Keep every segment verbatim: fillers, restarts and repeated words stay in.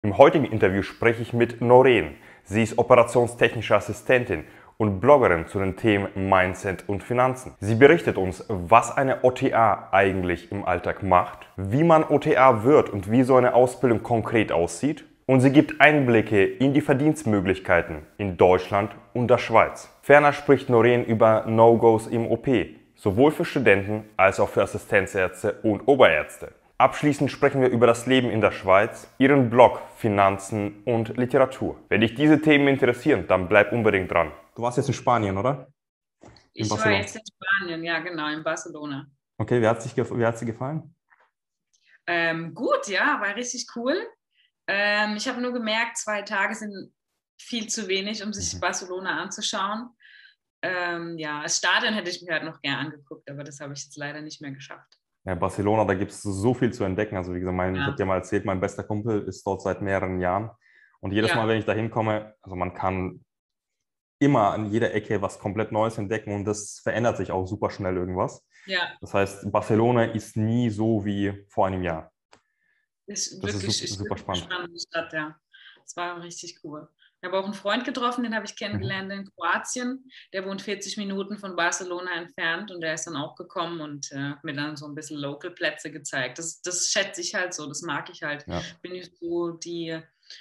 Im heutigen Interview spreche ich mit Noreen. Sie ist operationstechnische Assistentin und Bloggerin zu den Themen Mindset und Finanzen. Sie berichtet uns, was eine O T A eigentlich im Alltag macht, wie man O T A wird und wie so eine Ausbildung konkret aussieht. Und sie gibt Einblicke in die Verdienstmöglichkeiten in Deutschland und der Schweiz. Ferner spricht Noreen über No-Gos im O P, sowohl für Studenten als auch für Assistenzärzte und Oberärzte. Abschließend sprechen wir über das Leben in der Schweiz, ihren Blog, Finanzen und Literatur. Wenn dich diese Themen interessieren, dann bleib unbedingt dran. Du warst jetzt in Spanien, oder? In Ich war Barcelona. jetzt in Spanien, ja genau, in Barcelona. Okay, wie hat es wie hat's dir gefallen? Ähm, gut, ja, war richtig cool. Ähm, ich habe nur gemerkt, zwei Tage sind viel zu wenig, um sich Mhm. Barcelona anzuschauen. Ähm, ja, das Stadion hätte ich mir halt noch gern angeguckt, aber das habe ich jetzt leider nicht mehr geschafft. Ja, Barcelona, da gibt es so viel zu entdecken. Also wie gesagt, mein, ich habe Ja, dir mal erzählt, mein bester Kumpel ist dort seit mehreren Jahren. Und jedes Mal, ja, wenn ich da hinkomme, also man kann immer an jeder Ecke was komplett Neues entdecken und das verändert sich auch super schnell irgendwas. ja, Das heißt, Barcelona ist nie so wie vor einem Jahr. ist Das ist wirklich, super, ist super wirklich eine spannend. spannende Stadt, ja. Es war richtig cool. Ich habe auch einen Freund getroffen, den habe ich Mhm. kennengelernt in Kroatien. Der wohnt vierzig Minuten von Barcelona entfernt und der ist dann auch gekommen und äh, hat mir dann so ein bisschen Local-Plätze gezeigt. Das, das schätze ich halt so, das mag ich halt. Ja. Bin ich so die,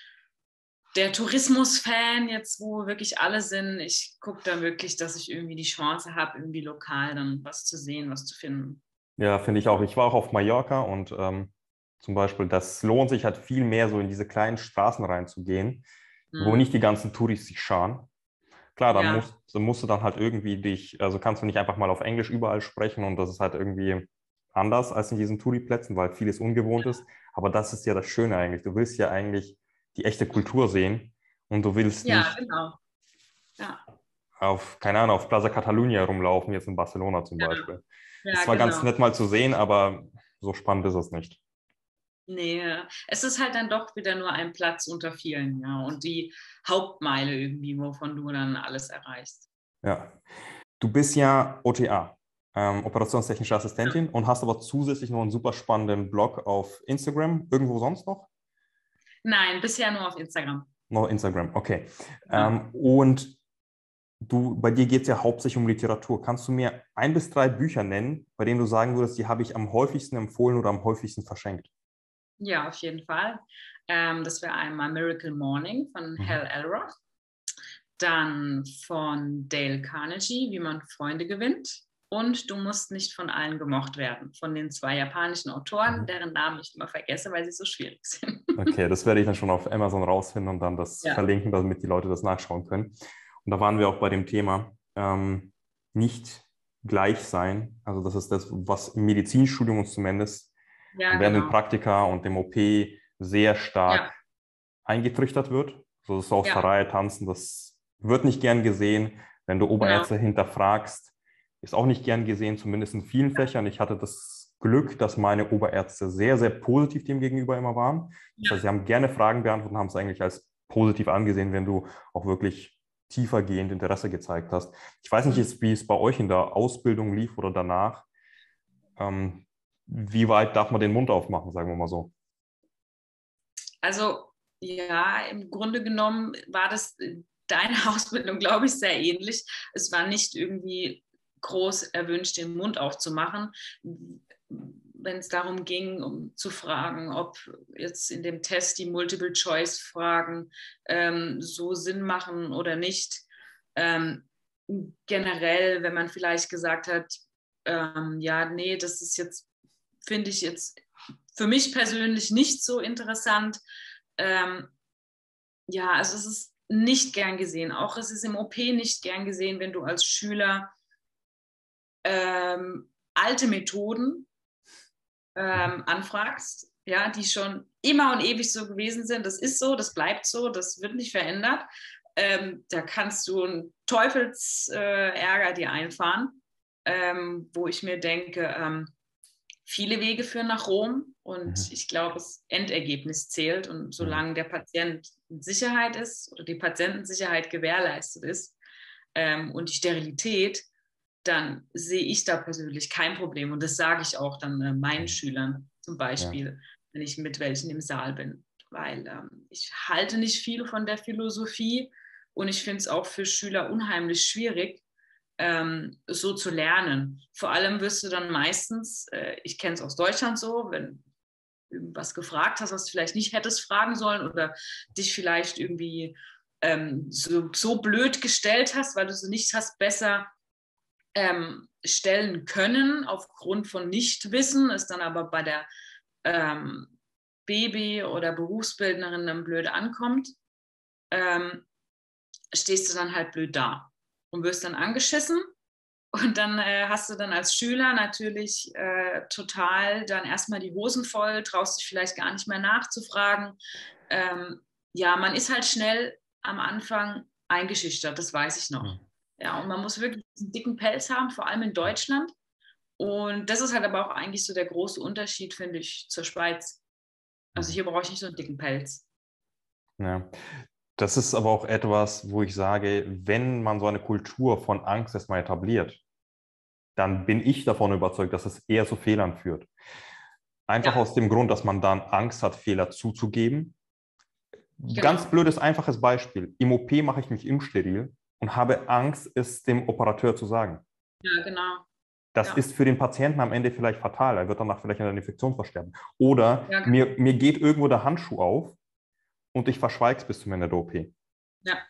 der Tourismus-Fan jetzt, wo wirklich alle sind. Ich gucke da wirklich, dass ich irgendwie die Chance habe, irgendwie lokal dann was zu sehen, was zu finden. Ja, finde ich auch. Ich war auch auf Mallorca und ähm, zum Beispiel, das lohnt sich halt viel mehr, so in diese kleinen Straßen reinzugehen, wo Hm. nicht die ganzen Touris sich scharen. Klar, dann Ja, musst, dann musst du dann halt irgendwie dich, also kannst du nicht einfach mal auf Englisch überall sprechen und das ist halt irgendwie anders als in diesen Touri-Plätzen, weil vieles ungewohnt ist. Aber das ist ja das Schöne eigentlich. Du willst ja eigentlich die echte Kultur sehen und du willst ja, nicht genau. Ja, auf, keine Ahnung, auf Plaza Catalunya rumlaufen, jetzt in Barcelona zum ja, Beispiel. Ist ja, zwar ganz genau. nett mal zu sehen, aber so spannend ist es nicht. Nee, es ist halt dann doch wieder nur ein Platz unter vielen, ja. Und die Hauptmeile irgendwie, wovon du dann alles erreichst. Ja. Du bist ja O T A, ähm, operationstechnische Ja. Assistentin, und hast aber zusätzlich noch einen super spannenden Blog auf Instagram. Irgendwo sonst noch? Nein, bisher nur auf Instagram. Noch Instagram, okay. Ja. Ähm, und du, bei dir geht es ja hauptsächlich um Literatur. Kannst du mir ein bis drei Bücher nennen, bei denen du sagen würdest, die habe ich am häufigsten empfohlen oder am häufigsten verschenkt? Ja, auf jeden Fall. Ähm, das wäre einmal Miracle Morning von Mhm. Hal Elrod. Dann von Dale Carnegie, wie man Freunde gewinnt. Und Du musst nicht von allen gemocht werden. Von den zwei japanischen Autoren, Mhm. deren Namen ich immer vergesse, weil sie so schwierig sind. Okay, das werde ich dann schon auf Amazon rausfinden und dann das Ja, verlinken, damit die Leute das nachschauen können. Und da waren wir auch bei dem Thema ähm, nicht gleich sein. Also das ist das, was im Medizinstudium uns zumindest ja, während dem genau. Praktika und dem O P sehr stark Ja, eingetrichtert wird. So das aus der ja, Reihe tanzen, das wird nicht gern gesehen. Wenn du genau. Oberärzte hinterfragst, ist auch nicht gern gesehen, zumindest in vielen Fächern. Ich hatte das Glück, dass meine Oberärzte sehr, sehr positiv dem gegenüber immer waren. Das heißt, sie Ja. haben gerne Fragen beantwortet und haben es eigentlich als positiv angesehen, wenn du auch wirklich tiefergehend Interesse gezeigt hast. Ich weiß nicht, wie es bei euch in der Ausbildung lief oder danach. Ähm, wie weit darf man den Mund aufmachen, sagen wir mal so? Also ja, im Grunde genommen war das äh, deine Ausbildung, glaube ich, sehr ähnlich. Es war nicht irgendwie groß erwünscht, den Mund aufzumachen, wenn es darum ging, um zu fragen, ob jetzt in dem Test die Multiple-Choice-Fragen ähm, so Sinn machen oder nicht. Ähm, Generell, wenn man vielleicht gesagt hat, ähm, ja, nee, das ist jetzt, finde ich jetzt für mich persönlich nicht so interessant. Ähm, ja, also es ist nicht gern gesehen. Auch es ist im O P nicht gern gesehen, wenn du als Schüler ähm, alte Methoden Mhm. ähm, anfragst, ja, die schon immer und ewig so gewesen sind. Das ist so, das bleibt so, das wird nicht verändert. Ähm, da kannst du einen Teufelsärger äh, dir einfahren, ähm, wo ich mir denke, ähm, viele Wege führen nach Rom und Mhm. ich glaube, das Endergebnis zählt. Und Mhm. solange der Patient in Sicherheit ist oder die Patientensicherheit gewährleistet ist ähm, und die Sterilität, dann sehe ich da persönlich kein Problem. Und das sage ich auch dann äh, meinen Mhm. Schülern zum Ja. Beispiel, wenn ich mit welchen im Saal bin. weil ähm, ich halte nicht viel von der Philosophie und ich finde es auch für Schüler unheimlich schwierig, ähm, so zu lernen. Vor allem wirst du dann meistens, äh, ich kenne es aus Deutschland so, wenn du irgendwas gefragt hast, was du vielleicht nicht hättest fragen sollen oder dich vielleicht irgendwie ähm, so, so blöd gestellt hast, weil du es nicht hast besser ähm, stellen können aufgrund von Nichtwissen, ist dann aber bei der ähm, Baby- oder Berufsbildnerin dann blöd ankommt, ähm, stehst du dann halt blöd da und wirst dann angeschissen. Und dann äh, hast du dann als Schüler natürlich äh, total dann erstmal die Hosen voll, traust dich vielleicht gar nicht mehr nachzufragen. Ähm, ja, man ist halt schnell am Anfang eingeschüchtert, das weiß ich noch. Mhm. Ja, und man muss wirklich einen dicken Pelz haben, vor allem in Deutschland. Und das ist halt aber auch eigentlich so der große Unterschied, finde ich, zur Schweiz. Also Mhm. hier brauche ich nicht so einen dicken Pelz. Ja. Das ist aber auch etwas, wo ich sage, wenn man so eine Kultur von Angst erstmal etabliert, dann bin ich davon überzeugt, dass es eher zu Fehlern führt. Einfach Ja, aus dem Grund, dass man dann Angst hat, Fehler zuzugeben. Ganz genau. blödes, einfaches Beispiel. Im O P mache ich mich imsteril und habe Angst, es dem Operateur zu sagen. Ja, genau. Das Ja, ist für den Patienten am Ende vielleicht fatal. Er wird danach vielleicht an einer Infektion versterben. Oder ja, mir, mir geht irgendwo der Handschuh auf und ich verschweige es bis zum Ende der O P. ja.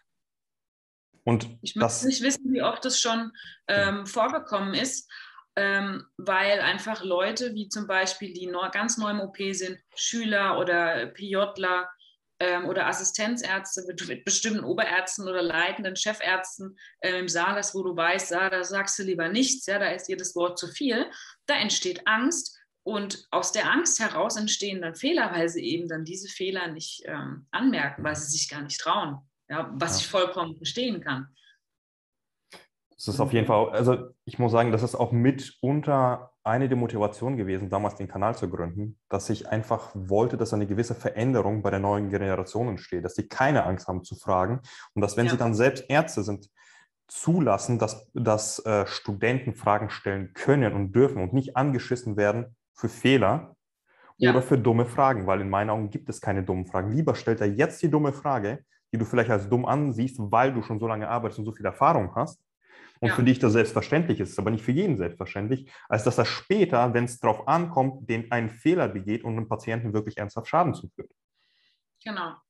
Und Ich möchte das, nicht wissen, wie oft es schon genau. ähm, vorgekommen ist, ähm, weil einfach Leute, wie zum Beispiel, die neu, ganz neu im O P sind, Schüler oder PJler ähm, oder Assistenzärzte mit, mit bestimmten Oberärzten oder leitenden Chefärzten äh, im Saal ist, wo du weißt, ja, da sagst du lieber nichts, ja, da ist jedes Wort zu viel. Da entsteht Angst und aus der Angst heraus entstehen dann Fehler, weil sie eben dann diese Fehler nicht ähm, anmerken, weil sie sich gar nicht trauen. Ja, was ich Ja. vollkommen verstehen kann. Das ist auf Und, jeden ähm, Fall, also ich muss sagen, das ist auch mitunter eine der Motivationen gewesen, damals den Kanal zu gründen, dass ich einfach wollte, dass eine gewisse Veränderung bei der neuen Generation entsteht, dass sie keine Angst haben zu fragen und dass, wenn sie ja, dann selbst Ärzte sind, zulassen, dass, dass äh, Studenten Fragen stellen können und dürfen und nicht angeschissen werden für Fehler oder ja, für dumme Fragen, weil in meinen Augen gibt es keine dummen Fragen. Lieber stellt er jetzt die dumme Frage, die du vielleicht als dumm ansiehst, weil du schon so lange arbeitest und so viel Erfahrung hast und für ja, dich das selbstverständlich ist, aber nicht für jeden selbstverständlich, als dass er später, wenn es darauf ankommt, den einen Fehler begeht und einem Patienten wirklich ernsthaft Schaden zufügt. genau.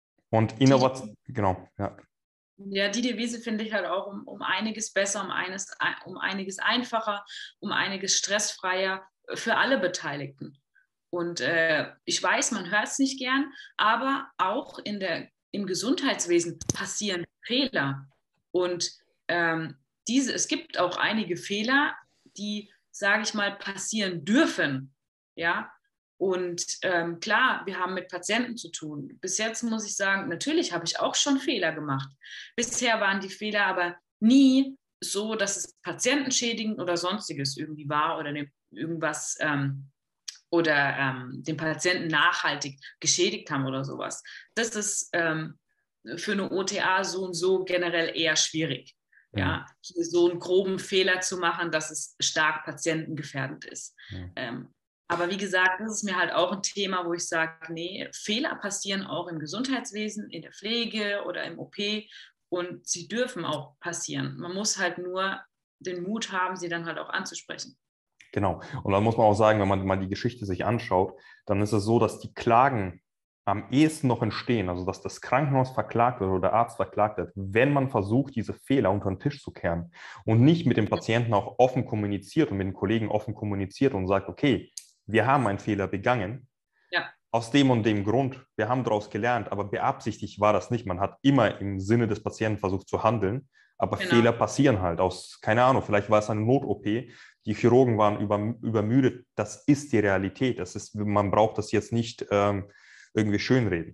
Und Die, Innovation, genau, ja. ja, die Devise finde ich halt auch um, um einiges besser, um, eines, um einiges einfacher, um einiges stressfreier für alle Beteiligten. Und äh, ich weiß, man hört es nicht gern, aber auch in der, im Gesundheitswesen passieren Fehler. Und ähm, diese, es gibt auch einige Fehler, die, sage ich mal, passieren dürfen. Ja, und ähm, klar, wir haben mit Patienten zu tun. Bis jetzt muss ich sagen, natürlich habe ich auch schon Fehler gemacht. Bisher waren die Fehler aber nie so, dass es patientenschädigend oder sonstiges irgendwie war oder irgendwas ähm, oder ähm, den Patienten nachhaltig geschädigt haben oder sowas. Das ist ähm, für eine O T A so und so generell eher schwierig. Mhm. Ja, hier so einen groben Fehler zu machen, dass es stark patientengefährdend ist. Mhm. Ähm, aber wie gesagt, das ist mir halt auch ein Thema, wo ich sage, nee, Fehler passieren auch im Gesundheitswesen, in der Pflege oder im O P und sie dürfen auch passieren. Man muss halt nur den Mut haben, sie dann halt auch anzusprechen. Genau. Und dann muss man auch sagen, wenn man mal die Geschichte sich anschaut, dann ist es so, dass die Klagen am ehesten noch entstehen, also dass das Krankenhaus verklagt wird oder der Arzt verklagt wird, wenn man versucht, diese Fehler unter den Tisch zu kehren und nicht mit dem Patienten auch offen kommuniziert und mit den Kollegen offen kommuniziert und sagt, okay, wir haben einen Fehler begangen, Ja, aus dem und dem Grund, wir haben daraus gelernt, aber beabsichtigt war das nicht. Man hat immer im Sinne des Patienten versucht zu handeln, aber genau. Fehler passieren halt aus, keine Ahnung, vielleicht war es eine Not-O P, die Chirurgen waren über, übermüdet. Das ist die Realität. Das ist, man braucht das jetzt nicht ähm, irgendwie schönreden.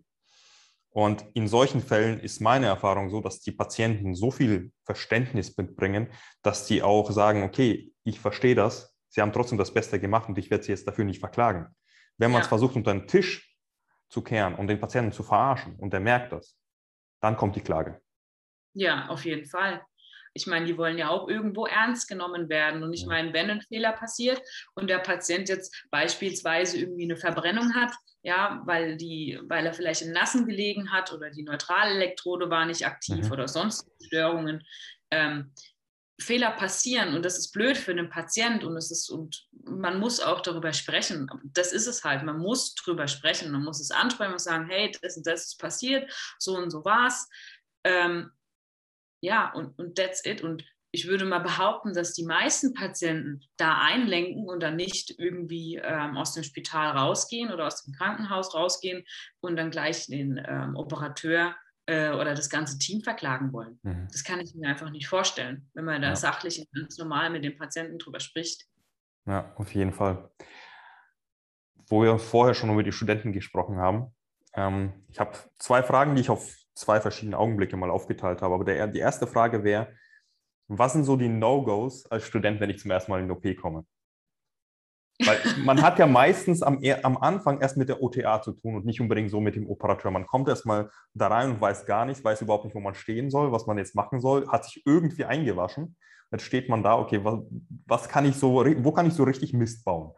Und in solchen Fällen ist meine Erfahrung so, dass die Patienten so viel Verständnis mitbringen, dass die auch sagen, okay, ich verstehe das, Sie haben trotzdem das Beste gemacht und ich werde Sie jetzt dafür nicht verklagen. Wenn man es Ja. versucht, unter den Tisch zu kehren und den Patienten zu verarschen und der merkt das, dann kommt die Klage. Ja, auf jeden Fall. ich meine, die wollen ja auch irgendwo ernst genommen werden. Und ich meine, wenn ein Fehler passiert und der Patient jetzt beispielsweise irgendwie eine Verbrennung hat, ja, weil, die, weil er vielleicht im Nassen gelegen hat oder die Neutralelektrode war nicht aktiv Mhm. oder sonst Störungen, ähm, Fehler passieren und das ist blöd für den Patient und es ist und man muss auch darüber sprechen. Das ist es halt. Man muss drüber sprechen. Man muss es ansprechen und sagen, hey, das und das ist passiert, so und so war's. Ähm, ja, und, und that's it. Und ich würde mal behaupten, dass die meisten Patienten da einlenken und dann nicht irgendwie ähm, aus dem Spital rausgehen oder aus dem Krankenhaus rausgehen und dann gleich den ähm, Operateur äh, oder das ganze Team verklagen wollen. Mhm. Das kann ich mir einfach nicht vorstellen, wenn man da Ja. sachlich und ganz normal mit dem Patienten drüber spricht. Ja, auf jeden Fall. Wo wir vorher schon über die Studenten gesprochen haben, ähm, ich habe zwei Fragen, die ich auf zwei verschiedene Augenblicke mal aufgeteilt habe. Aber der, die erste Frage wäre, was sind so die No-Gos als Student, wenn ich zum ersten Mal in die O P komme? Weil man hat ja meistens am, am Anfang erst mit der O T A zu tun und nicht unbedingt so mit dem Operateur. Man kommt erst mal da rein und weiß gar nichts, weiß überhaupt nicht, wo man stehen soll, was man jetzt machen soll, hat sich irgendwie eingewaschen. Jetzt steht man da, okay, was, was kann ich so, wo kann ich so richtig Mist bauen?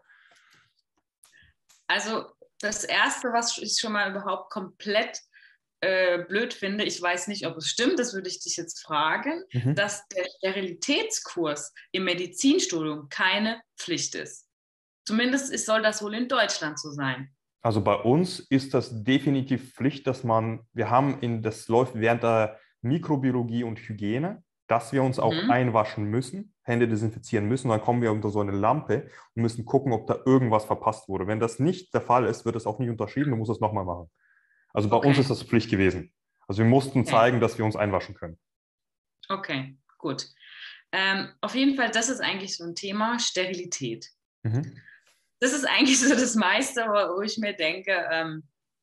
Also das Erste, was ich schon mal überhaupt komplett äh, blöd finde, ich weiß nicht, ob es stimmt, das würde ich dich jetzt fragen, Mhm. dass der Sterilitätskurs im Medizinstudium keine Pflicht ist. Zumindest ist, soll das wohl in Deutschland so sein. Also bei uns ist das definitiv Pflicht, dass man, wir haben in, das läuft während der Mikrobiologie und Hygiene, dass wir uns auch Mhm. einwaschen müssen, Hände desinfizieren müssen. Dann kommen wir unter so eine Lampe und müssen gucken, ob da irgendwas verpasst wurde. Wenn das nicht der Fall ist, wird es auch nicht unterschrieben, du musst es nochmal machen. Also bei Okay. uns ist das Pflicht gewesen. Also wir mussten Okay. zeigen, dass wir uns einwaschen können. Okay, gut. Ähm, auf jeden Fall, das ist eigentlich so ein Thema, Sterilität. Mhm. Das ist eigentlich so das meiste, wo ich mir denke, ähm,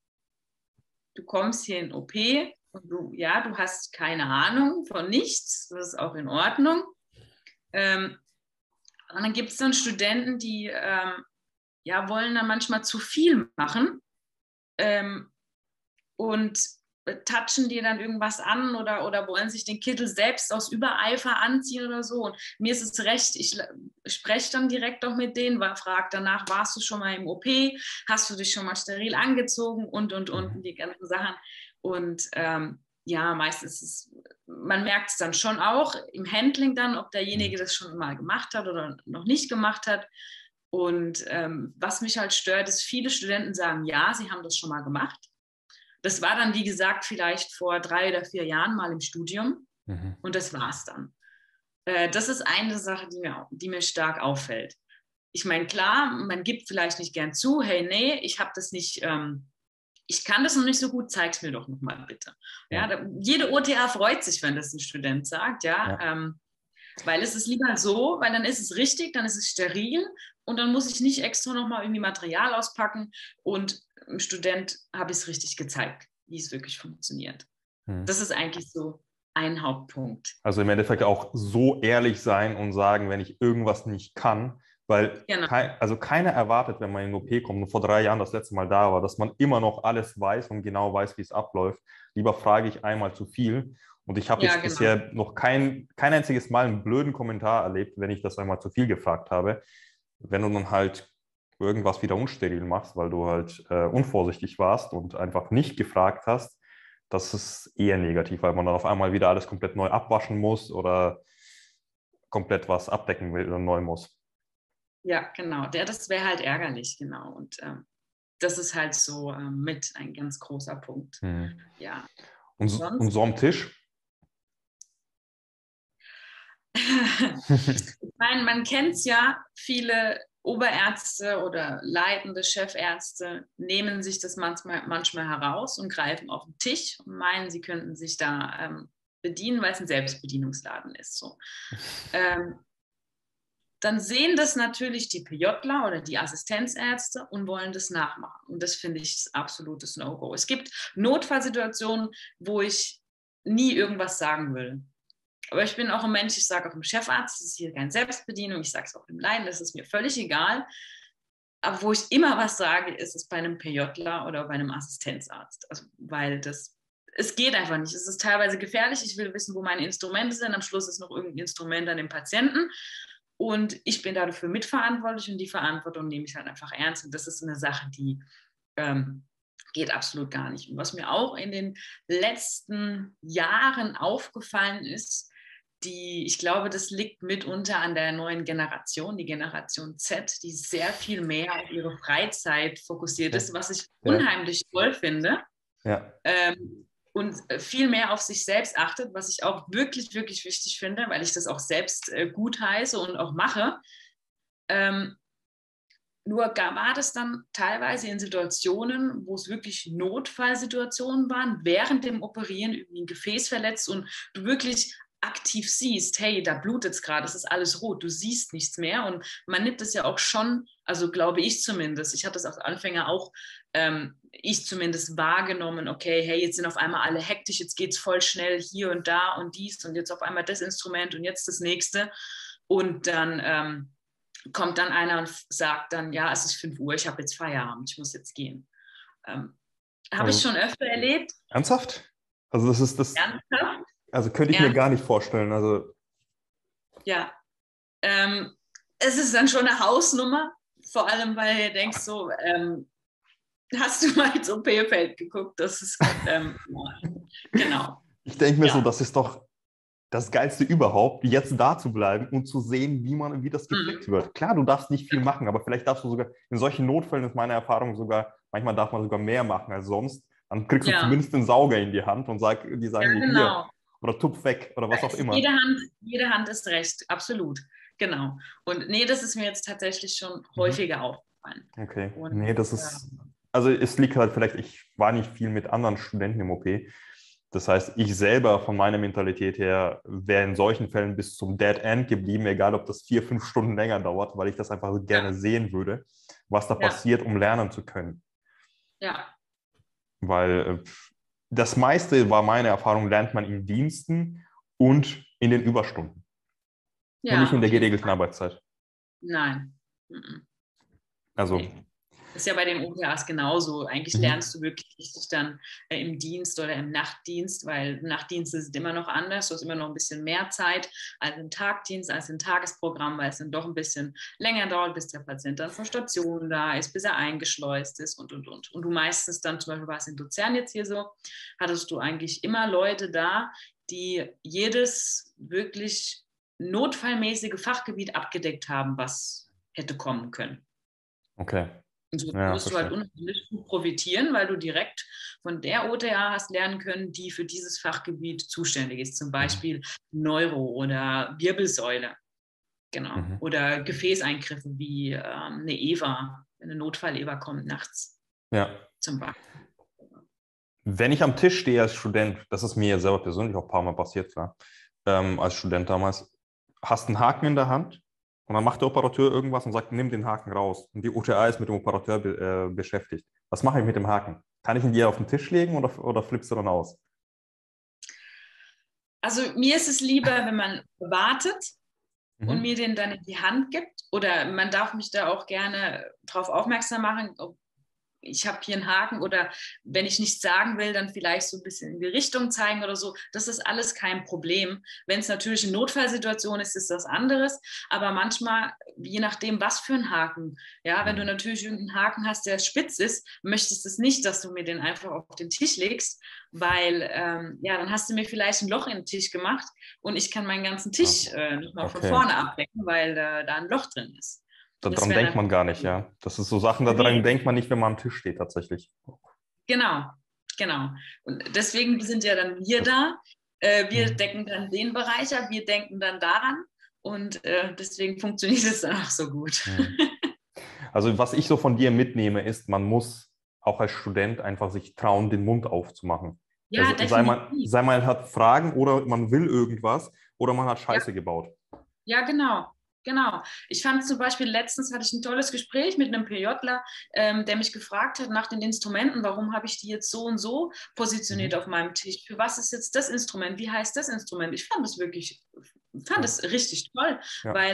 du kommst hier in O P und du, ja, du hast keine Ahnung von nichts, das ist auch in Ordnung. Ähm, und dann gibt es dann Studenten, die ähm, ja, wollen dann manchmal zu viel machen ähm, und touchen dir dann irgendwas an oder, oder wollen sich den Kittel selbst aus Übereifer anziehen oder so. Und mir ist es recht, ich spreche dann direkt auch mit denen, frage danach, warst du schon mal im O P, hast du dich schon mal steril angezogen und, und, und, Mhm. die ganzen Sachen. Und ähm, ja, meistens ist es, man merkt es dann schon auch im Handling dann, ob derjenige das schon mal gemacht hat oder noch nicht gemacht hat. Und ähm, was mich halt stört, ist, viele Studenten sagen, ja, sie haben das schon mal gemacht. Das war dann, wie gesagt, vielleicht vor drei oder vier Jahren mal im Studium Mhm. und das war es dann. Äh, das ist eine Sache, die mir, die mir stark auffällt. Ich meine, klar, man gibt vielleicht nicht gern zu, hey, nee, ich habe das nicht, ähm, ich kann das noch nicht so gut, zeig's mir doch nochmal bitte. Ja, Ja. da, jede O T A freut sich, wenn das ein Student sagt, ja, Ja. ähm, weil es ist lieber so, weil dann ist es richtig, dann ist es steril und dann muss ich nicht extra nochmal irgendwie Material auspacken und dem Student habe ich es richtig gezeigt, wie es wirklich funktioniert. Mhm. Das ist eigentlich so ein Hauptpunkt. Also im Endeffekt auch so ehrlich sein und sagen, wenn ich irgendwas nicht kann, weil Genau. kein, also keiner erwartet, wenn man in den O P kommt und vor drei Jahren das letzte Mal da war, dass man immer noch alles weiß und genau weiß, wie es abläuft. Lieber frage ich einmal zu viel. Und ich habe Ja, jetzt genau. bisher noch kein, kein einziges Mal einen blöden Kommentar erlebt, wenn ich das einmal zu viel gefragt habe. Wenn du dann halt irgendwas wieder unsteril machst, weil du halt äh, unvorsichtig warst und einfach nicht gefragt hast, das ist eher negativ, weil man dann auf einmal wieder alles komplett neu abwaschen muss oder komplett was abdecken will oder neu muss. Ja, genau. Der, das wäre halt ärgerlich, genau. Und ähm, das ist halt so ähm, mit ein ganz großer Punkt. Hm. Ja. Und, so- und so am Tisch? Ich meine, man kennt es ja, viele Oberärzte oder leitende Chefärzte nehmen sich das manchmal, manchmal heraus und greifen auf den Tisch und meinen, sie könnten sich da ähm, bedienen, weil es ein Selbstbedienungsladen ist. So. Ähm, dann sehen das natürlich die PJler oder die Assistenzärzte und wollen das nachmachen. Und das finde ich absolutes No-Go. Es gibt Notfallsituationen, wo ich nie irgendwas sagen will. Aber ich bin auch ein Mensch, ich sage auch dem Chefarzt, das ist hier keine Selbstbedienung, ich sage es auch dem Leiden, das ist mir völlig egal. Aber wo ich immer was sage, ist es bei einem PJler oder bei einem Assistenzarzt. Also, weil das, es geht einfach nicht. Es ist teilweise gefährlich. Ich will wissen, wo meine Instrumente sind. Am Schluss ist noch irgendein Instrument an dem Patienten. Und ich bin dafür mitverantwortlich und die Verantwortung nehme ich halt einfach ernst. Und das ist eine Sache, die ähm, geht absolut gar nicht. Und was mir auch in den letzten Jahren aufgefallen ist, die, ich glaube, das liegt mitunter an der neuen Generation, die Generation Z, die sehr viel mehr auf ihre Freizeit fokussiert ist, was ich Ja. unheimlich toll finde. Ja. Ähm, und viel mehr auf sich selbst achtet, was ich auch wirklich, wirklich wichtig finde, weil ich das auch selbst äh, gut heiße und auch mache. Ähm, nur war das dann teilweise in Situationen, wo es wirklich Notfallsituationen waren, während dem Operieren irgendwie ein Gefäß verletzt und du wirklich aktiv siehst, hey, da blutet es gerade, es ist alles rot, du siehst nichts mehr und man nimmt es ja auch schon, also glaube ich zumindest, ich hatte es als Anfänger auch, ähm, ich zumindest wahrgenommen, okay, hey, jetzt sind auf einmal alle hektisch, jetzt geht es voll schnell hier und da und dies und jetzt auf einmal das Instrument und jetzt das nächste und dann ähm, kommt dann einer und sagt dann, ja, es ist fünf Uhr, ich habe jetzt Feierabend, ich muss jetzt gehen. Ähm, habe ich Also, schon öfter erlebt. ernsthaft? Also das ist das, Ernsthaft? also könnte ich mir gar nicht vorstellen. Also Ja, ähm, es ist dann schon eine Hausnummer, vor allem, weil du denkst so, ähm, hast du mal ins O P-Feld geguckt? Das ist, ähm, genau. ich denke mir Ja. so, das ist doch das Geilste überhaupt, jetzt da zu bleiben und zu sehen, wie man, wie das geflickt Mhm. wird. Klar, du darfst nicht viel machen, aber vielleicht darfst du sogar, in solchen Notfällen ist meine Erfahrung sogar, manchmal darf man sogar mehr machen als sonst. Dann kriegst du Ja. zumindest den Sauger in die Hand und sag, die sagen Ja, dir hier genau. oder tupf weg oder was auch Also immer. jede Hand, jede Hand ist recht, absolut. Genau. Und nee, das ist mir jetzt tatsächlich schon Mhm. häufiger aufgefallen. Okay. Und, Nee, das ja. ist, also es liegt halt vielleicht, ich war nicht viel mit anderen Studenten im O P. Das heißt, ich selber von meiner Mentalität her wäre in solchen Fällen bis zum Dead End geblieben, egal ob das vier, fünf Stunden länger dauert, weil ich das einfach so gerne Ja. sehen würde, was da Ja. passiert, um lernen zu können. Ja. Weil äh, das meiste war meine Erfahrung, lernt man in Diensten und in den Überstunden und nicht Ja, in der auf jeden geregelten Fall. Arbeitszeit. Nein. Mhm. Also, Nee. Das ist ja bei den O P As genauso. Eigentlich mhm. lernst du wirklich richtig dann äh, im Dienst oder im Nachtdienst, weil Nachtdienst ist immer noch anders. Du hast immer noch ein bisschen mehr Zeit als im Tagdienst, als im Tagesprogramm, weil es dann doch ein bisschen länger dauert, bis der Patient dann von Station da ist, bis er eingeschleust ist und, und, und. Und du meistens dann, zum Beispiel war es in Luzern jetzt hier so, hattest du eigentlich immer Leute da, die jedes wirklich notfallmäßige Fachgebiet abgedeckt haben, was hätte kommen können. Okay. Und so Ja, konntest du halt verstehe. unheimlich gut profitieren, weil du direkt von der O T A hast lernen können, die für dieses Fachgebiet zuständig ist. Zum Mhm. Beispiel Neuro oder Wirbelsäule. Genau. Mhm. Oder Gefäßeingriffe wie ähm, eine E V A, wenn eine Notfall-E V A kommt nachts Ja. zum Beispiel. Wenn ich am Tisch stehe als Student, das ist mir selber persönlich auch ein paar Mal passiert, klar, ähm, als Student damals, hast einen Haken in der Hand und dann macht der Operateur irgendwas und sagt, nimm den Haken raus. Und die O T A ist mit dem Operateur be äh, beschäftigt. Was mache ich mit dem Haken? Kann ich ihn dir auf den Tisch legen oder, oder flippst du dann aus? Also mir ist es lieber, wenn man wartet und Mhm. mir den dann in die Hand gibt. Oder man darf mich da auch gerne darauf aufmerksam machen, ob ich habe hier einen Haken oder wenn ich nichts sagen will, dann vielleicht so ein bisschen in die Richtung zeigen oder so. Das ist alles kein Problem. Wenn es natürlich eine Notfallsituation ist, ist das anderes. Aber manchmal, je nachdem, was für ein Haken, ja, wenn du natürlich irgendeinen Haken hast, der spitz ist, möchtest du es nicht, dass du mir den einfach auf den Tisch legst, weil ähm, ja, dann hast du mir vielleicht ein Loch in den Tisch gemacht und ich kann meinen ganzen Ah, Tisch äh, nicht mal von okay. vorne abdecken, weil äh, da ein Loch drin ist. Das Daran wäre denkt man gar nicht, natürlich. ja. Das ist so Sachen, daran Nee. denkt man nicht, wenn man am Tisch steht, tatsächlich. Genau, genau. Und deswegen sind ja dann wir da. Äh, wir Mhm. decken dann den Bereich ab, wir denken dann daran. Und äh, deswegen funktioniert es dann auch so gut. Mhm. Also was ich so von dir mitnehme, ist, man muss auch als Student einfach sich trauen, den Mund aufzumachen. Ja, Also sei man, definitiv. sei man hat Fragen oder man will irgendwas oder man hat Ja, Scheiße gebaut. ja, genau. Genau. Ich fand zum Beispiel, letztens hatte ich ein tolles Gespräch mit einem PJler, ähm, der mich gefragt hat nach den Instrumenten, warum habe ich die jetzt so und so positioniert Mhm. auf meinem Tisch? Für was ist jetzt das Instrument? Wie heißt das Instrument? Ich fand das wirklich, fand Ja. das richtig toll, Ja. weil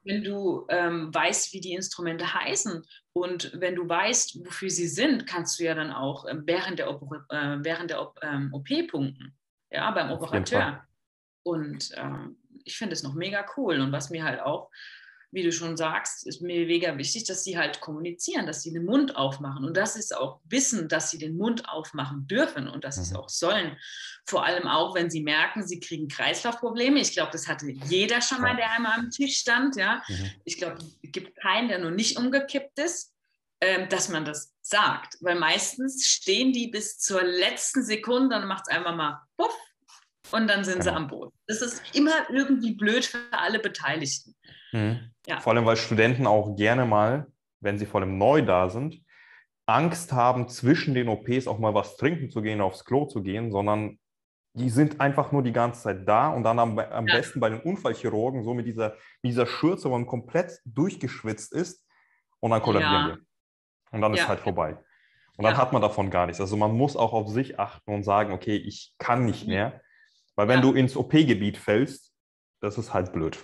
wenn du ähm, weißt, wie die Instrumente heißen und wenn du weißt, wofür sie sind, kannst du ja dann auch ähm, während der, Oper äh, während der ähm, O P punkten, ja, beim Auf jeden Fall. Operateur. Und ähm, ich finde es noch mega cool. Und was mir halt auch, wie du schon sagst, ist mir mega wichtig, dass sie halt kommunizieren, dass sie den Mund aufmachen. Und das ist auch wissen, dass sie den Mund aufmachen dürfen und dass sie es Mhm. auch sollen. Vor allem auch, wenn sie merken, sie kriegen Kreislaufprobleme. Ich glaube, das hatte jeder schon mal, Ja. der einmal am Tisch stand. Ja? Mhm. Ich glaube, es gibt keinen, der noch nicht umgekippt ist, ähm, dass man das sagt. Weil meistens stehen die bis zur letzten Sekunde, dann macht es einfach mal puff und dann sind sie Genau. am Boden. Das ist immer irgendwie blöd für alle Beteiligten. Mhm. Ja. Vor allem, weil Studenten auch gerne mal, wenn sie vor allem neu da sind, Angst haben, zwischen den O Ps auch mal was trinken zu gehen, aufs Klo zu gehen, sondern die sind einfach nur die ganze Zeit da und dann am, am Ja. besten bei den Unfallchirurgen so mit dieser, mit dieser Schürze, wo man komplett durchgeschwitzt ist und dann kollabieren Ja. die. Und dann ist Ja. halt vorbei. Und dann Ja. hat man davon gar nichts. Also man muss auch auf sich achten und sagen, okay, ich kann nicht mehr. Weil wenn Ja. du ins O P-Gebiet fällst, das ist halt blöd.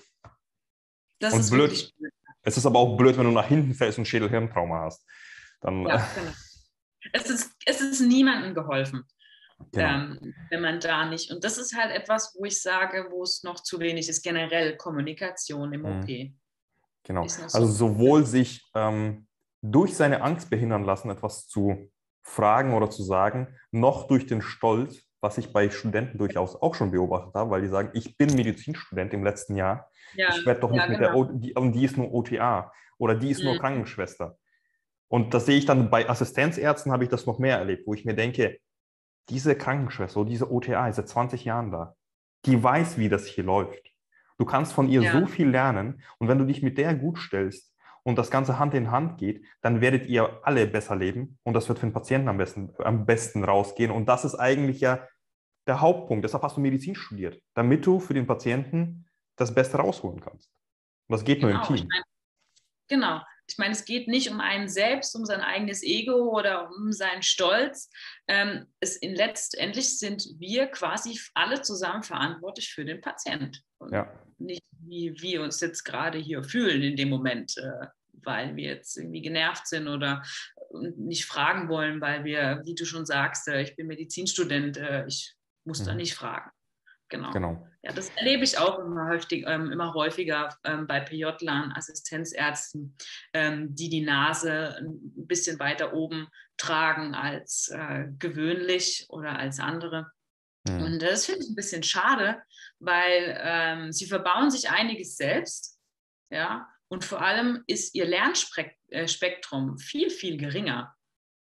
Das Und ist blöd, wirklich blöd. es ist aber auch blöd, wenn du nach hinten fällst und Schädel-Hirntrauma hast. Dann, Ja, genau. Es ist, es ist niemandem geholfen, genau. ähm, wenn man da nicht. Und das ist halt etwas, wo ich sage, wo es noch zu wenig ist, generell Kommunikation im Mhm. O P. Genau. Ist noch Also so. sowohl sich ähm, durch seine Angst behindern lassen, etwas zu fragen oder zu sagen, noch durch den Stolz, was ich bei Studenten durchaus auch schon beobachtet habe, weil die sagen, ich bin Medizinstudent im letzten Jahr, Ja, ich werde doch ja, nicht mit der, genau. o die, und die ist nur O T A oder die ist nur Mhm. Krankenschwester. Und das sehe ich dann bei Assistenzärzten, habe ich das noch mehr erlebt, wo ich mir denke, diese Krankenschwester oder diese O T A ist seit zwanzig Jahren da. Die weiß, wie das hier läuft. Du kannst von ihr Ja, so viel lernen und wenn du dich mit der gut stellst und das Ganze Hand in Hand geht, dann werdet ihr alle besser leben und das wird für den Patienten am besten, am besten rausgehen. Und das ist eigentlich ja der Hauptpunkt. Deshalb hast du Medizin studiert, damit du für den Patienten das Beste rausholen kannst. Und das geht nur im genau. Ich Team. meine, genau. Ich meine, es geht nicht um einen selbst, um sein eigenes Ego oder um seinen Stolz. Ähm, es in letztendlich sind wir quasi alle zusammen verantwortlich für den Patient. Und Ja. nicht, wie wir uns jetzt gerade hier fühlen in dem Moment, äh, weil wir jetzt irgendwie genervt sind oder nicht fragen wollen, weil wir, wie du schon sagst, äh, ich bin Medizinstudent, äh, ich muss da Mhm. nicht fragen. Genau. Genau. Ja, das erlebe ich auch immer, häufig, ähm, immer häufiger ähm, bei P J-Lern, Assistenzärzten, ähm, die die Nase ein bisschen weiter oben tragen als äh, gewöhnlich oder als andere. Mhm. Und das finde ich ein bisschen schade, weil ähm, sie verbauen sich einiges selbst, ja, und vor allem ist ihr Lernspektrum viel, viel geringer.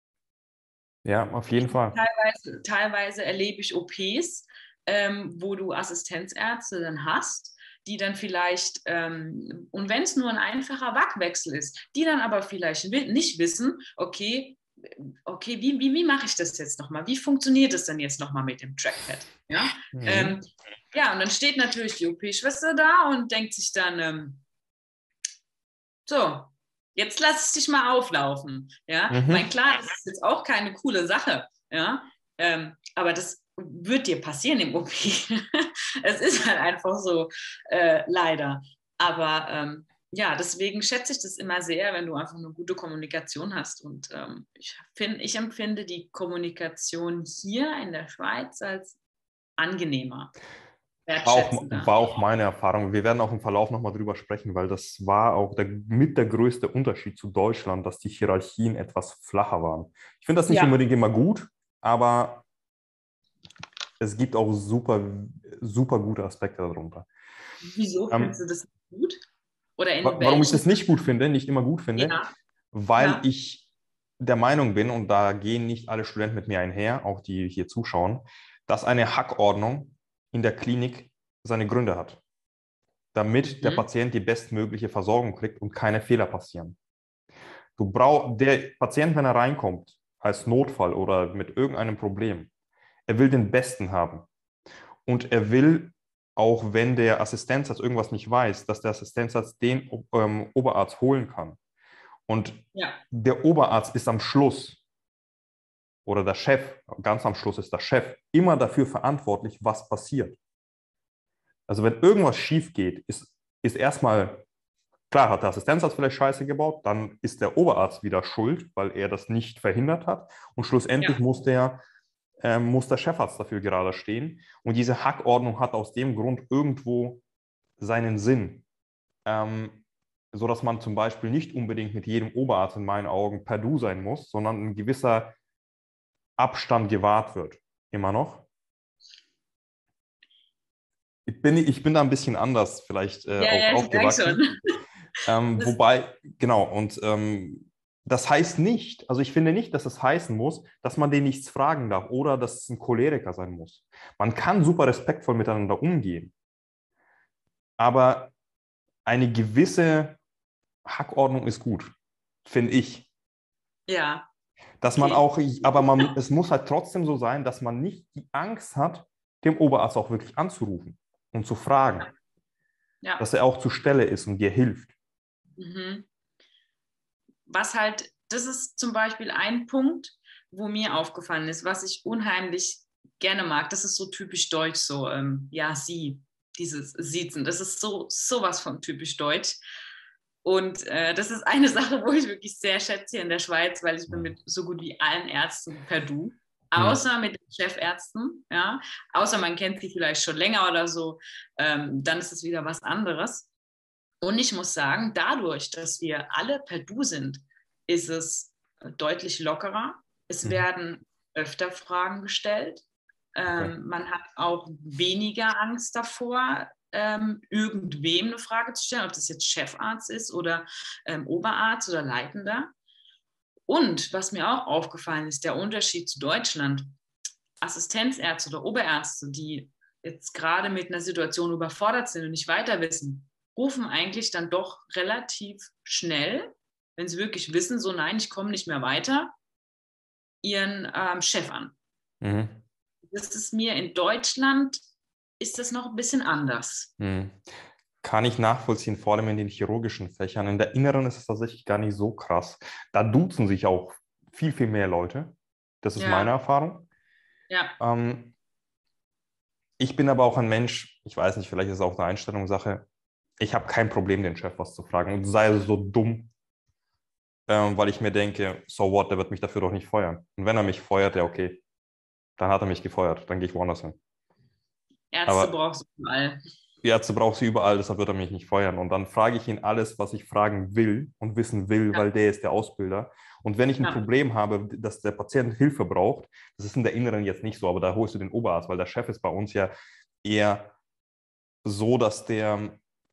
Ja, auf jeden Fall. Teilweise, teilweise erlebe ich O Ps, ähm, wo du Assistenzärzte dann hast, die dann vielleicht, ähm, und wenn es nur ein einfacher Wachwechsel ist, die dann aber vielleicht nicht wissen, okay, okay, wie, wie, wie mache ich das jetzt nochmal? Wie funktioniert das denn jetzt nochmal mit dem Trackpad? Ja, Mhm. ähm, ja, und dann steht natürlich die O P-Schwester da und denkt sich dann, ähm, so, jetzt lass es dich mal auflaufen. Ja, ich meine, Mhm. klar, das ist jetzt auch keine coole Sache. Ja, ähm, aber das wird dir passieren im O P. Es ist halt einfach so, äh, leider. Aber ähm, ja, deswegen schätze ich das immer sehr, wenn du einfach eine gute Kommunikation hast. Und ähm, ich, find, ich empfinde die Kommunikation hier in der Schweiz als angenehmer, War auch, wertschätzender. war auch meine Erfahrung. Wir werden auch im Verlauf nochmal drüber sprechen, weil das war auch der, mit der größte Unterschied zu Deutschland, dass die Hierarchien etwas flacher waren. Ich finde das nicht Ja. unbedingt immer gut, aber es gibt auch super, super gute Aspekte darunter. Wieso findest Ähm, du das gut? Oder in wa- warum ich welchen? das nicht gut finde, nicht immer gut finde, Ja, weil ja. ich der Meinung bin, und da gehen nicht alle Studenten mit mir einher, auch die hier zuschauen, dass eine Hackordnung in der Klinik seine Gründe hat, damit der Mhm. Patient die bestmögliche Versorgung kriegt und keine Fehler passieren. Du brauch, der Patient, wenn er reinkommt, als Notfall oder mit irgendeinem Problem, er will den Besten haben. Und er will, auch wenn der Assistenzarzt irgendwas nicht weiß, dass der Assistenzarzt den ähm, Oberarzt holen kann. Und Ja, der Oberarzt ist am Schluss oder der Chef, ganz am Schluss ist der Chef, immer dafür verantwortlich, was passiert. Also wenn irgendwas schief geht, ist, ist erstmal Klar hat der Assistenzarzt vielleicht Scheiße gebaut, dann ist der Oberarzt wieder schuld, weil er das nicht verhindert hat. Und schlussendlich Ja, muss der, ähm, muss der Chefarzt dafür gerade stehen. Und diese Hackordnung hat aus dem Grund irgendwo seinen Sinn. Ähm, so dass man zum Beispiel nicht unbedingt mit jedem Oberarzt in meinen Augen per Du sein muss, sondern ein gewisser Abstand gewahrt wird. Immer noch. Ich bin, ich bin da ein bisschen anders vielleicht äh, ja, auch ja, ich merke aufgewachsen. schon. Ähm, Das, wobei, genau, und ähm, das heißt nicht, also ich finde nicht, dass es heißen muss, dass man den nichts fragen darf oder dass es ein Choleriker sein muss. Man kann super respektvoll miteinander umgehen, aber eine gewisse Hackordnung ist gut, finde ich. ja, Dass man okay. auch, aber man, es muss halt trotzdem so sein, dass man nicht die Angst hat, dem Oberarzt auch wirklich anzurufen und zu fragen, Ja. dass er auch zur Stelle ist und dir hilft. Mhm. Was halt, das ist zum Beispiel ein Punkt, wo mir aufgefallen ist, was ich unheimlich gerne mag. Das ist so typisch deutsch, so, ähm, ja, sie, dieses Siezen. Das ist so sowas von typisch deutsch. Und äh, das ist eine Sache, wo ich wirklich sehr schätze hier in der Schweiz, weil ich bin mit so gut wie allen Ärzten per Du. Hm. Außer mit den Chefärzten, ja. Außer man kennt sie vielleicht schon länger oder so, ähm, dann ist es wieder was anderes. Und ich muss sagen, dadurch, dass wir alle per Du sind, ist es deutlich lockerer. Es Mhm. werden öfter Fragen gestellt. Okay. Ähm, man hat auch weniger Angst davor, ähm, irgendwem eine Frage zu stellen, ob das jetzt Chefarzt ist oder ähm, Oberarzt oder Leitender. Und was mir auch aufgefallen ist, der Unterschied zu Deutschland. Assistenzärzte oder Oberärzte, die jetzt gerade mit einer Situation überfordert sind und nicht weiter wissen, rufen eigentlich dann doch relativ schnell, wenn sie wirklich wissen, so nein, ich komme nicht mehr weiter, ihren ähm, Chef an. Mhm. Das ist mir in Deutschland, ist das noch ein bisschen anders. Mhm. Kann ich nachvollziehen, vor allem in den chirurgischen Fächern. In der Inneren ist es tatsächlich gar nicht so krass. Da duzen sich auch viel, viel mehr Leute. Das ist meine Ja, Erfahrung. ja, Ähm, ich bin aber auch ein Mensch, ich weiß nicht, vielleicht ist es auch eine Einstellungssache. Ich habe kein Problem, den Chef was zu fragen. Und sei es so dumm, ähm, weil ich mir denke, so what, der wird mich dafür doch nicht feuern. Und wenn er mich feuert, ja okay, dann hat er mich gefeuert, dann gehe ich woanders hin. Ärzte Aber brauchst du überall. Ärzte braucht sie überall, deshalb wird er mich nicht feuern. Und dann frage ich ihn alles, was ich fragen will und wissen will, Ja, weil der ist der Ausbilder. Und wenn ich ein ja, Problem habe, dass der Patient Hilfe braucht, das ist in der Inneren jetzt nicht so, aber da holst du den Oberarzt, weil der Chef ist bei uns ja eher so, dass der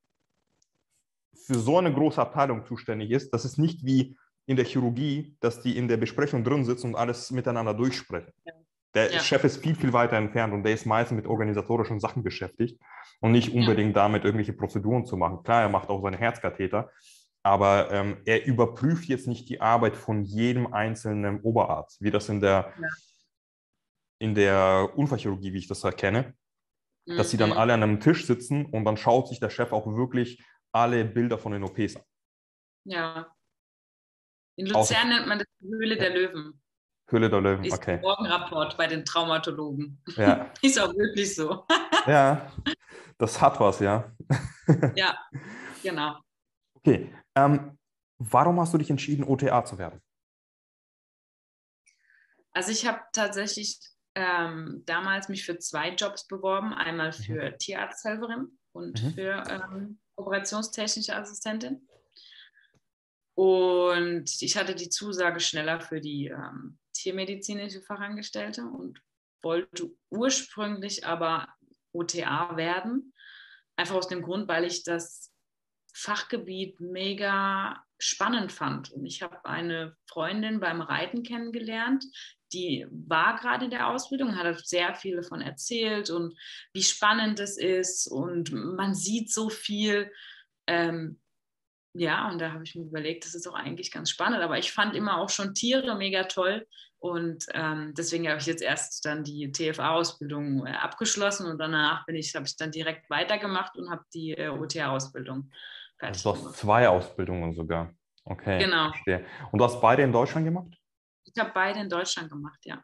für so eine große Abteilung zuständig ist. Das ist nicht wie in der Chirurgie, dass die in der Besprechung drin sitzen und alles miteinander durchsprechen. Der ja, Chef ist viel, viel weiter entfernt und der ist meistens mit organisatorischen Sachen beschäftigt und nicht ja, unbedingt damit, irgendwelche Prozeduren zu machen. Klar, er macht auch seine Herzkatheter, aber ähm, er überprüft jetzt nicht die Arbeit von jedem einzelnen Oberarzt, wie das in der, ja. in der Unfallchirurgie, wie ich das erkenne, dass sie dann Mhm. alle an einem Tisch sitzen und dann schaut sich der Chef auch wirklich alle Bilder von den O Ps an. Ja. In Außer Luzern nennt man das die Höhle ja, der Löwen. Höhle der Löwen, Ist ein okay. Morgenrapport bei den Traumatologen. Ja, Ist auch wirklich so. ja, das hat was, ja. Ja, genau. Okay, ähm, warum hast du dich entschieden, O T A zu werden? Also ich habe tatsächlich ähm, damals mich für zwei Jobs beworben. Einmal Mhm. für Tierarzthelferin und Mhm. für ähm, operationstechnische Assistentin. Und ich hatte die Zusage schneller für die ähm, tiermedizinische Fachangestellte und wollte ursprünglich aber O T A werden. Einfach aus dem Grund, weil ich das Fachgebiet mega spannend fand. Und ich habe eine Freundin beim Reiten kennengelernt, die war gerade in der Ausbildung, hat sehr viel davon erzählt und wie spannend es ist und man sieht so viel. Ähm, ja, und da habe ich mir überlegt, das ist doch eigentlich ganz spannend. Aber ich fand immer auch schon Tiere mega toll. Und ähm, deswegen habe ich jetzt erst dann die T F A-Ausbildung äh, abgeschlossen und danach bin ich, habe ich dann direkt weitergemacht und habe die äh, O T A-Ausbildung Also du fertig hast gemacht. zwei Ausbildungen sogar. Okay, Genau. verstehe. Und du hast beide in Deutschland gemacht? Ich habe beide in Deutschland gemacht, ja.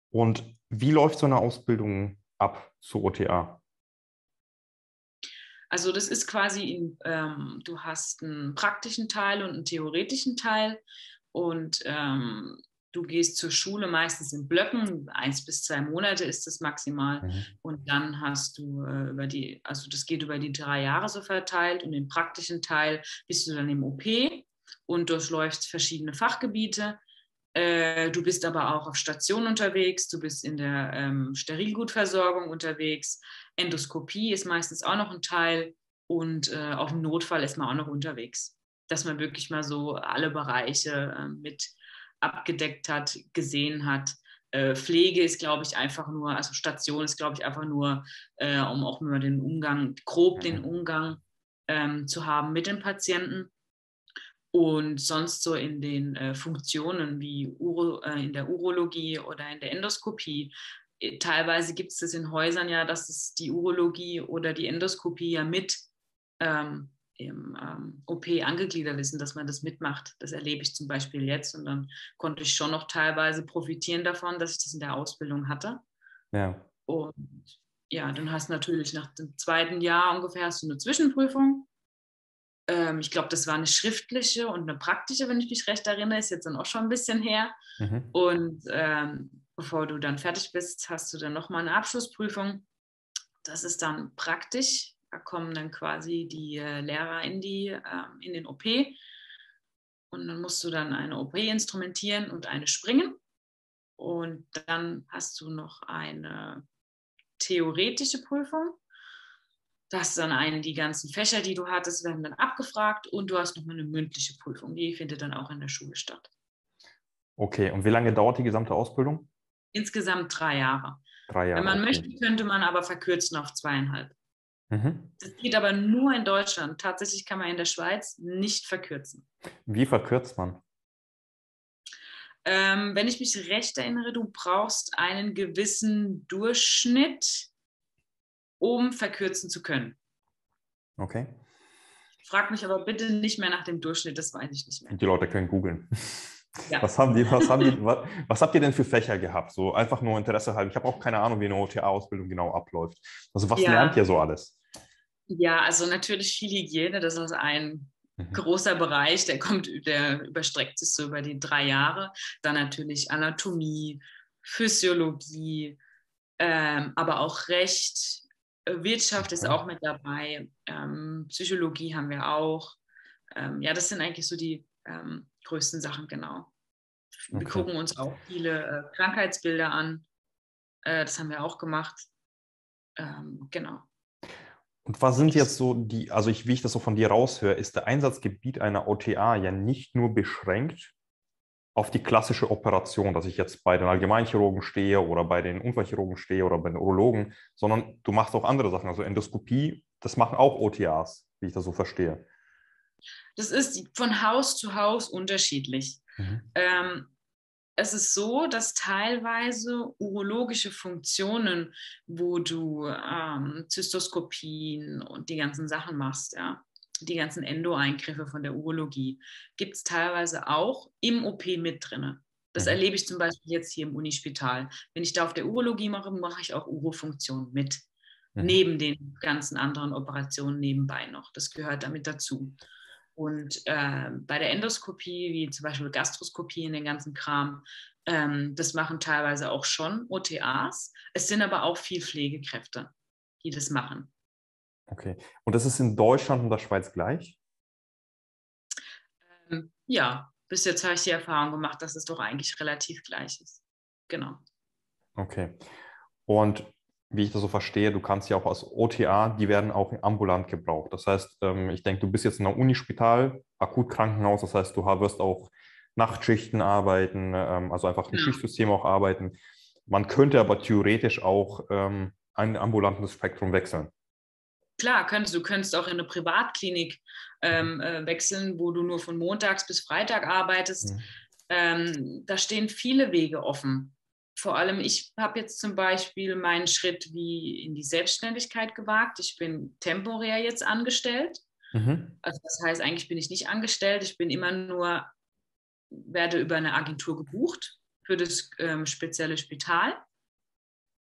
Und wie läuft so eine Ausbildung ab zu O T A? Also das ist quasi, in, ähm, du hast einen praktischen Teil und einen theoretischen Teil und ähm, du gehst zur Schule meistens in Blöcken, eins bis zwei Monate ist das maximal Mhm. und dann hast du äh, über die, also das geht über die drei Jahre so verteilt und im praktischen Teil bist du dann im O P und durchläufst verschiedene Fachgebiete. Äh, du bist aber auch auf Station unterwegs, du bist in der ähm, Sterilgutversorgung unterwegs. Endoskopie ist meistens auch noch ein Teil und äh, auf dem Notfall ist man auch noch unterwegs. Dass man wirklich mal so alle Bereiche äh, mit abgedeckt hat, gesehen hat. Äh, Pflege ist, glaube ich, einfach nur, also Station ist, glaube ich, einfach nur, äh, um auch mal den Umgang, grob den Mhm. Umgang ähm, zu haben mit den Patienten. Und sonst so in den äh, Funktionen wie Uro, äh, in der Urologie oder in der Endoskopie. Äh, Teilweise gibt es das in Häusern ja, dass es die Urologie oder die Endoskopie ja mit ähm, im ähm, O P angegliedert ist und dass man das mitmacht. Das erlebe ich zum Beispiel jetzt und dann konnte ich schon noch teilweise profitieren davon, dass ich das in der Ausbildung hatte. Ja. Und ja, dann hast du natürlich nach dem zweiten Jahr ungefähr hast du eine Zwischenprüfung. Ähm, ich glaube, das war eine schriftliche und eine praktische, wenn ich mich recht erinnere, ist jetzt dann auch schon ein bisschen her. Mhm. Und ähm, bevor du dann fertig bist, hast du dann nochmal eine Abschlussprüfung. Das ist dann praktisch. Da kommen dann quasi die äh, Lehrer in, die, äh, in den O P und dann musst du dann eine O P instrumentieren und eine springen. Und dann hast du noch eine theoretische Prüfung. Das ist dann einen, die ganzen Fächer, die du hattest, werden dann abgefragt und du hast nochmal eine mündliche Prüfung. Die findet dann auch in der Schule statt. Okay, und wie lange dauert die gesamte Ausbildung? Insgesamt drei Jahre. Drei Wenn Jahre, man okay. möchte, könnte man aber verkürzen auf zweieinhalb. Mhm. Das geht aber nur in Deutschland. Tatsächlich kann man in der Schweiz nicht verkürzen. Wie verkürzt man? Ähm, wenn ich mich recht erinnere, du brauchst einen gewissen Durchschnitt, um verkürzen zu können. Okay. Frag mich aber bitte nicht mehr nach dem Durchschnitt, das weiß ich nicht mehr. Die Leute können googeln. Ja. Was haben die, was haben die, was, was habt ihr denn für Fächer gehabt? So einfach nur Interesse halber. Ich habe auch keine Ahnung, wie eine O T A-Ausbildung genau abläuft. Also was lernt Ja, ihr so alles? ja, also natürlich viel Hygiene, das ist ein Mhm. großer Bereich, der kommt, der überstreckt sich so über die drei Jahre. Dann natürlich Anatomie, Physiologie, ähm, aber auch Recht, äh, Wirtschaft ist Okay. auch mit dabei, ähm, Psychologie haben wir auch. Ähm, ja, das sind eigentlich so die ähm, größten Sachen, genau. Wir Okay. gucken uns auch viele äh, Krankheitsbilder an, äh, das haben wir auch gemacht. Ähm, genau. Und was sind jetzt so die, also ich, wie ich das so von dir raushöre, ist der Einsatzgebiet einer O T A ja nicht nur beschränkt auf die klassische Operation, dass ich jetzt bei den Allgemeinchirurgen stehe oder bei den Unfallchirurgen stehe oder bei den Urologen, sondern du machst auch andere Sachen. Also Endoskopie, das machen auch O T As, wie ich das so verstehe. Das ist von Haus zu Haus unterschiedlich. Mhm. Ähm, es ist so, dass teilweise urologische Funktionen, wo du ähm, Zystoskopien und die ganzen Sachen machst, ja, die ganzen Endo-Eingriffe von der Urologie, gibt es teilweise auch im O P mit drin. Das Mhm. erlebe ich zum Beispiel jetzt hier im Unispital. Wenn ich da auf der Urologie mache, mache ich auch Urofunktion mit. Mhm. Neben den ganzen anderen Operationen nebenbei noch. Das gehört damit dazu. Und äh, bei der Endoskopie, wie zum Beispiel Gastroskopie in den ganzen Kram, ähm, das machen teilweise auch schon O T As. Es sind aber auch viel Pflegekräfte, die das machen. Okay. Und das ist in Deutschland und der Schweiz gleich? Ähm, ja, bis jetzt habe ich die Erfahrung gemacht, dass es doch eigentlich relativ gleich ist. Genau. Okay. Und wie ich das so verstehe, du kannst ja auch als O T A, die werden auch ambulant gebraucht. Das heißt, ähm, ich denke, du bist jetzt in einem Unispital, Akutkrankenhaus, das heißt, du wirst auch Nachtschichten arbeiten, ähm, also einfach im Genau. Schichtsystem auch arbeiten. Man könnte aber theoretisch auch ähm, ein ambulantes Spektrum wechseln. Klar, könntest, du könntest auch in eine Privatklinik ähm, äh, wechseln, wo du nur von Montags bis Freitag arbeitest. Mhm. Ähm, da stehen viele Wege offen. Vor allem, ich habe jetzt zum Beispiel meinen Schritt wie in die Selbstständigkeit gewagt. Ich bin temporär jetzt angestellt. Mhm. Also das heißt, eigentlich bin ich nicht angestellt. Ich bin immer nur, werde über eine Agentur gebucht für das ähm, spezielle Spital.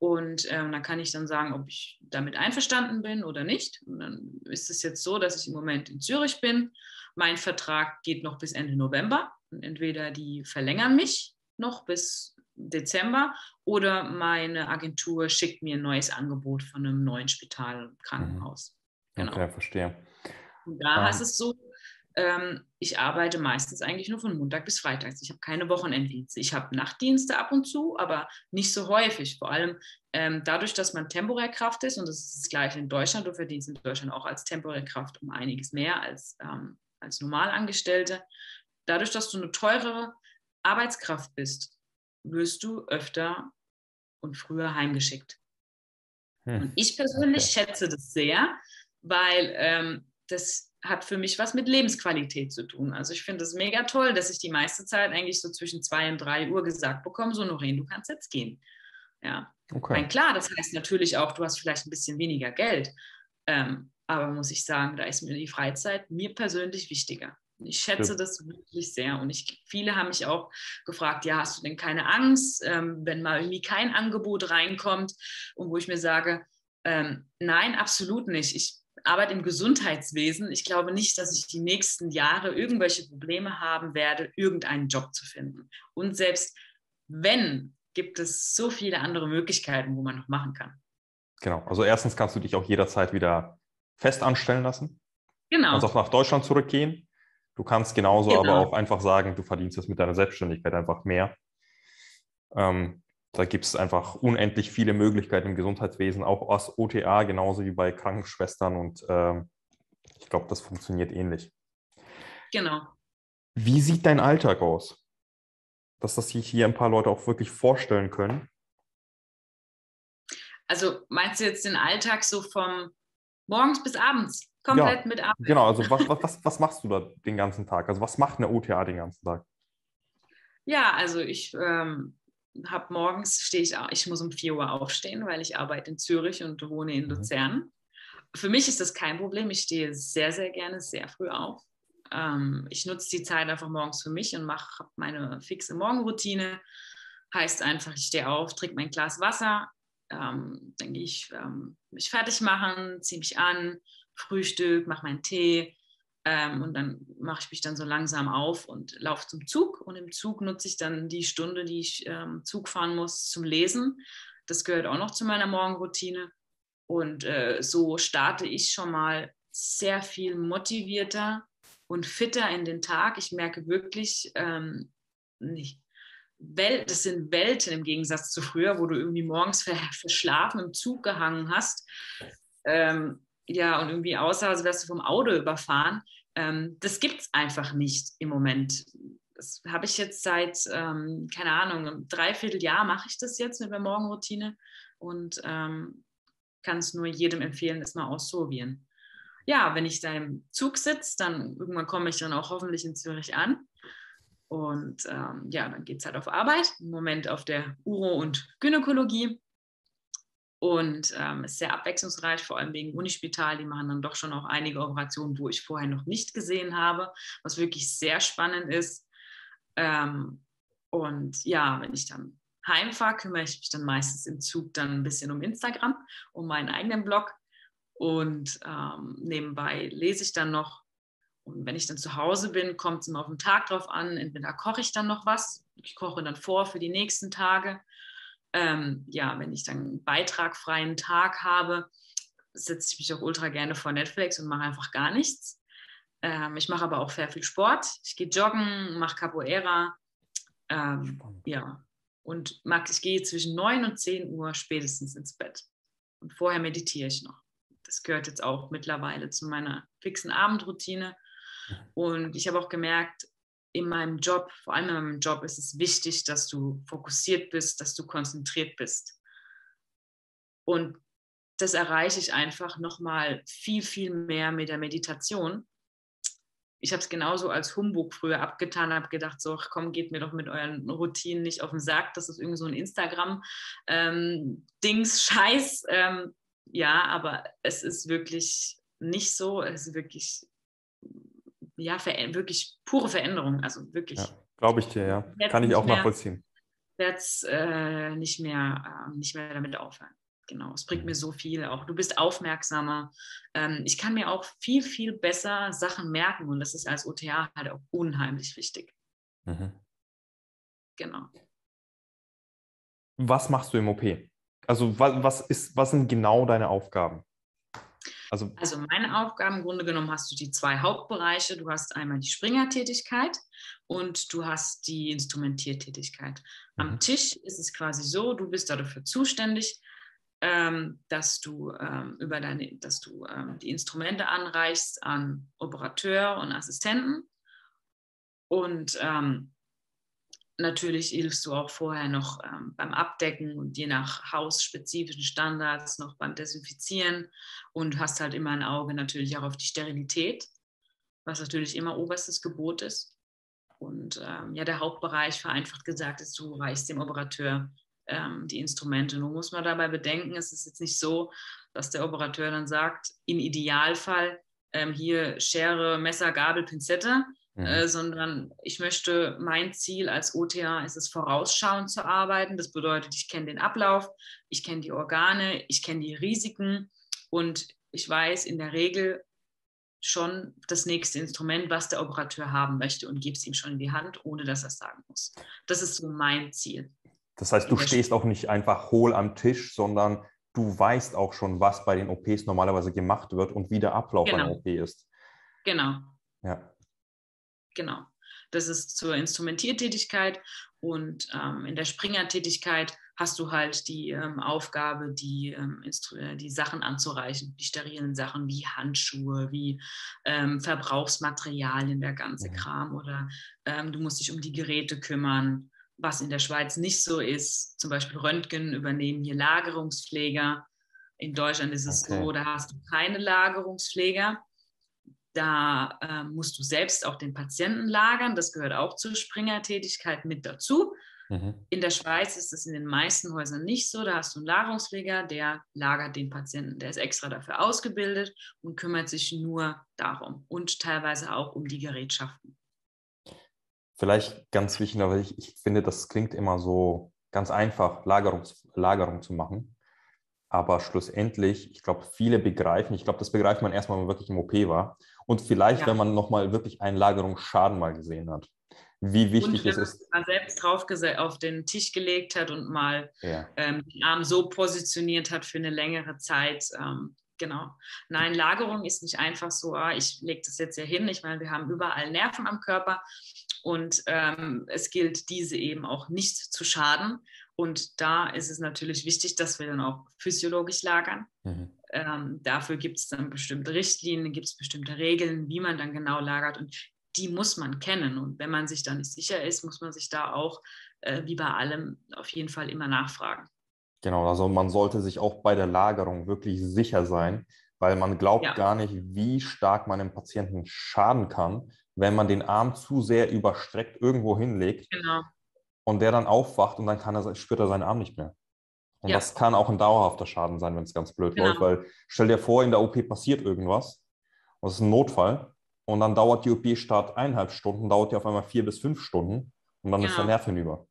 Und ähm, dann kann ich dann sagen, ob ich damit einverstanden bin oder nicht. Und dann ist es jetzt so, dass ich im Moment in Zürich bin. Mein Vertrag geht noch bis Ende November. Und entweder die verlängern mich noch bis Dezember oder meine Agentur schickt mir ein neues Angebot von einem neuen Spital, Krankenhaus. Mhm. Genau. Okay, verstehe. Und da Ähm, heißt es so, ähm, ich arbeite meistens eigentlich nur von Montag bis Freitag. Ich habe keine Wochenenddienste. Ich habe Nachtdienste ab und zu, aber nicht so häufig. Vor allem ähm, dadurch, dass man Temporärkraft ist, und das ist das Gleiche in Deutschland, du verdienst in Deutschland auch als Temporärkraft um einiges mehr als, ähm, als Normalangestellte. Dadurch, dass du eine teurere Arbeitskraft bist, wirst du öfter und früher heimgeschickt. hm, Und ich persönlich okay. schätze das sehr, weil ähm, das hat für mich was mit Lebensqualität zu tun. Also ich finde es mega toll, dass ich die meiste Zeit eigentlich so zwischen zwei und drei Uhr gesagt bekomme, so Noreen, du kannst jetzt gehen. Ja, ich Okay. meine, klar, das heißt natürlich auch, du hast vielleicht ein bisschen weniger Geld. Ähm, aber muss ich sagen, da ist mir die Freizeit mir persönlich wichtiger. Ich schätze das wirklich sehr. Und ich, viele haben mich auch gefragt, ja, hast du denn keine Angst, ähm, wenn mal irgendwie kein Angebot reinkommt? Und wo ich mir sage, ähm, nein, absolut nicht. Ich arbeite im Gesundheitswesen. Ich glaube nicht, dass ich die nächsten Jahre irgendwelche Probleme haben werde, irgendeinen Job zu finden. Und selbst wenn, gibt es so viele andere Möglichkeiten, wo man noch machen kann. Genau. Also erstens kannst du dich auch jederzeit wieder fest anstellen lassen. Du kannst auch Genau, nach Deutschland zurückgehen. Du kannst genauso aber genau. auch einfach sagen, du verdienst es mit deiner Selbstständigkeit einfach mehr. Ähm, da gibt es einfach unendlich viele Möglichkeiten im Gesundheitswesen, auch als O T A, genauso wie bei Krankenschwestern. Und ähm, ich glaube, das funktioniert ähnlich. Genau. Wie sieht dein Alltag aus? Dass das sich hier ein paar Leute auch wirklich vorstellen können. Also meinst du jetzt den Alltag so vom morgens bis abends, komplett Ja, mit Arbeit? genau. Also was, was, was, was machst du da den ganzen Tag? Also was macht eine O T A den ganzen Tag? Ja, also ich ähm, habe morgens, stehe ich, au- ich muss um vier Uhr aufstehen, weil ich arbeite in Zürich und wohne in Mhm. Luzern. Für mich ist das kein Problem. Ich stehe sehr, sehr gerne sehr früh auf. Ähm, ich nutze die Zeit einfach morgens für mich und mache meine fixe Morgenroutine. Heißt einfach, ich stehe auf, trinke mein Glas Wasser, ähm, dann gehe ich ähm, mich fertig machen, ziehe mich an, Frühstück, mache meinen Tee, ähm, und dann mache ich mich dann so langsam auf und laufe zum Zug. Und im Zug nutze ich dann die Stunde, die ich ähm, Zug fahren muss, zum Lesen. Das gehört auch noch zu meiner Morgenroutine. Und äh, so starte ich schon mal sehr viel motivierter und fitter in den Tag. Ich merke wirklich, ähm, nicht, Wel das sind Welten im Gegensatz zu früher, wo du irgendwie morgens ver verschlafen im Zug gehangen hast. Ähm, ja, und irgendwie aussah, als wärst du vom Auto überfahren. Ähm, das gibt es einfach nicht im Moment. Das habe ich jetzt seit, ähm, keine Ahnung, einem Dreivierteljahr mache ich das jetzt mit der Morgenroutine und ähm, kann es nur jedem empfehlen, es mal auszuprobieren. Ja, wenn ich da im Zug sitze, dann irgendwann komme ich dann auch hoffentlich in Zürich an. Und ähm, ja, dann geht es halt auf Arbeit, im Moment auf der Uro- und Gynäkologie. Und ähm, ist sehr abwechslungsreich, vor allem wegen Unispital. Die machen dann doch schon auch einige Operationen, wo ich vorher noch nicht gesehen habe, was wirklich sehr spannend ist. Ähm, und ja, wenn ich dann heimfahre, kümmere ich mich dann meistens im Zug dann ein bisschen um Instagram, um meinen eigenen Blog. Und ähm, nebenbei lese ich dann noch. Und wenn ich dann zu Hause bin, kommt es immer auf den Tag drauf an. Entweder koche ich dann noch was, ich koche dann vor für die nächsten Tage. Ähm, ja, wenn ich dann einen beitragfreien Tag habe, setze ich mich auch ultra gerne vor Netflix und mache einfach gar nichts. Ähm, ich mache aber auch sehr viel Sport. Ich gehe joggen, mache Capoeira. Ähm, Spannend. ja, und mag, ich gehe zwischen neun und zehn Uhr spätestens ins Bett. Und vorher meditiere ich noch. Das gehört jetzt auch mittlerweile zu meiner fixen Abendroutine. Und ich habe auch gemerkt, in meinem Job, vor allem in meinem Job, ist es wichtig, dass du fokussiert bist, dass du konzentriert bist. Und das erreiche ich einfach nochmal viel, viel mehr mit der Meditation. Ich habe es genauso als Humbug früher abgetan, habe gedacht, so, ach komm, geht mir doch mit euren Routinen nicht auf den Sack. Das ist irgendwie so ein Instagram-Dings-Scheiß. Ähm, ähm, ja, aber es ist wirklich nicht so. Es ist wirklich, ja, wirklich pure Veränderung. Also Ja, wirklich glaube ich dir, ja. Kann jetzt ich nicht auch mehr nachvollziehen. werde es äh, nicht mehr, äh, nicht mehr damit aufhören. Genau, es bringt mir so viel auch. Du bist aufmerksamer. Ähm, ich kann mir auch viel, viel besser Sachen merken und das ist als O T A halt auch unheimlich wichtig. Mhm. Genau. Was machst du im O P? Also was, was ist, was sind genau deine Aufgaben? Also, Also meine Aufgaben, im Grunde genommen hast du die zwei Hauptbereiche. Du hast einmal die Springertätigkeit und du hast die Instrumentiertätigkeit. Am mhm. Tisch ist es quasi so, du bist dafür zuständig, ähm, dass du, ähm, über deine, dass du ähm, die Instrumente anreichst an Operateur und Assistenten. Und ähm, natürlich hilfst du auch vorher noch ähm, beim Abdecken und je nach hausspezifischen Standards noch beim Desinfizieren und hast halt immer ein Auge natürlich auch auf die Sterilität, was natürlich immer oberstes Gebot ist. Und ähm, ja, der Hauptbereich, vereinfacht gesagt, ist, du reichst dem Operateur ähm, die Instrumente. Nun muss man dabei bedenken, es ist jetzt nicht so, dass der Operateur dann sagt, im Idealfall ähm, hier Schere, Messer, Gabel, Pinzette, Mhm. äh, sondern ich möchte, mein Ziel als O T A ist es, vorausschauend zu arbeiten. Das bedeutet, ich kenne den Ablauf, ich kenne die Organe, ich kenne die Risiken und ich weiß in der Regel schon das nächste Instrument, was der Operateur haben möchte und gebe es ihm schon in die Hand, ohne dass er es sagen muss. Das ist so mein Ziel. Das heißt, du In der stehst auch nicht einfach hohl am Tisch, sondern du weißt auch schon, was bei den O Ps normalerweise gemacht wird und wie der Ablauf einer genau, O P ist. genau, Ja. genau. Das ist zur Instrumentiertätigkeit und ähm, in der Springertätigkeit hast du halt die ähm, Aufgabe, die, ähm, die Sachen anzureichen, die sterilen Sachen wie Handschuhe, wie ähm, Verbrauchsmaterialien, der ganze Mhm. Kram oder ähm, du musst dich um die Geräte kümmern, was in der Schweiz nicht so ist. Zum Beispiel Röntgen übernehmen hier Lagerungspfleger. In Deutschland ist es Okay. so, da hast du keine Lagerungspfleger. Da äh, musst du selbst auch den Patienten lagern. Das gehört auch zur Springertätigkeit mit dazu. Mhm. In der Schweiz ist es in den meisten Häusern nicht so. Da hast du einen Lagerungspfleger, der lagert den Patienten. Der ist extra dafür ausgebildet und kümmert sich nur darum und teilweise auch um die Gerätschaften. Vielleicht ganz wichtig, aber ich, ich finde, das klingt immer so ganz einfach, Lagerungs, Lagerung zu machen. Aber schlussendlich, ich glaube, viele begreifen, ich glaube, das begreift man erstmal, wenn man wirklich im O P war. Und vielleicht, wenn Ja. man nochmal wirklich einen Lagerungsschaden mal gesehen hat. Wie Und wichtig wenn es man ist. es mal selbst drauf auf den Tisch gelegt hat und mal Ja. ähm, den Arm so positioniert hat für eine längere Zeit. Ähm, genau. Nein, Lagerung ist nicht einfach so, ah, ich lege das jetzt hier hin. Ich meine, wir haben überall Nerven am Körper und ähm, es gilt, diese eben auch nicht zu schaden. Und da ist es natürlich wichtig, dass wir dann auch physiologisch lagern. Mhm. Ähm, dafür gibt es dann bestimmte Richtlinien, gibt es bestimmte Regeln, wie man dann genau lagert. Und die muss man kennen. Und wenn man sich da nicht sicher ist, muss man sich da auch, äh, wie bei allem, auf jeden Fall immer nachfragen. Genau, also man sollte sich auch bei der Lagerung wirklich sicher sein, weil man glaubt Ja, gar nicht, wie stark man dem Patienten schaden kann, wenn man den Arm zu sehr überstreckt irgendwo hinlegt genau. und der dann aufwacht und dann kann er, spürt er seinen Arm nicht mehr. Und Ja, das kann auch ein dauerhafter Schaden sein, wenn es ganz blöd läuft, genau. weil stell dir vor, in der O P passiert irgendwas und es ist ein Notfall und dann dauert die O P-Start eineinhalb Stunden, dauert die auf einmal vier bis fünf Stunden und dann ist der Genau. Nerv hinüber.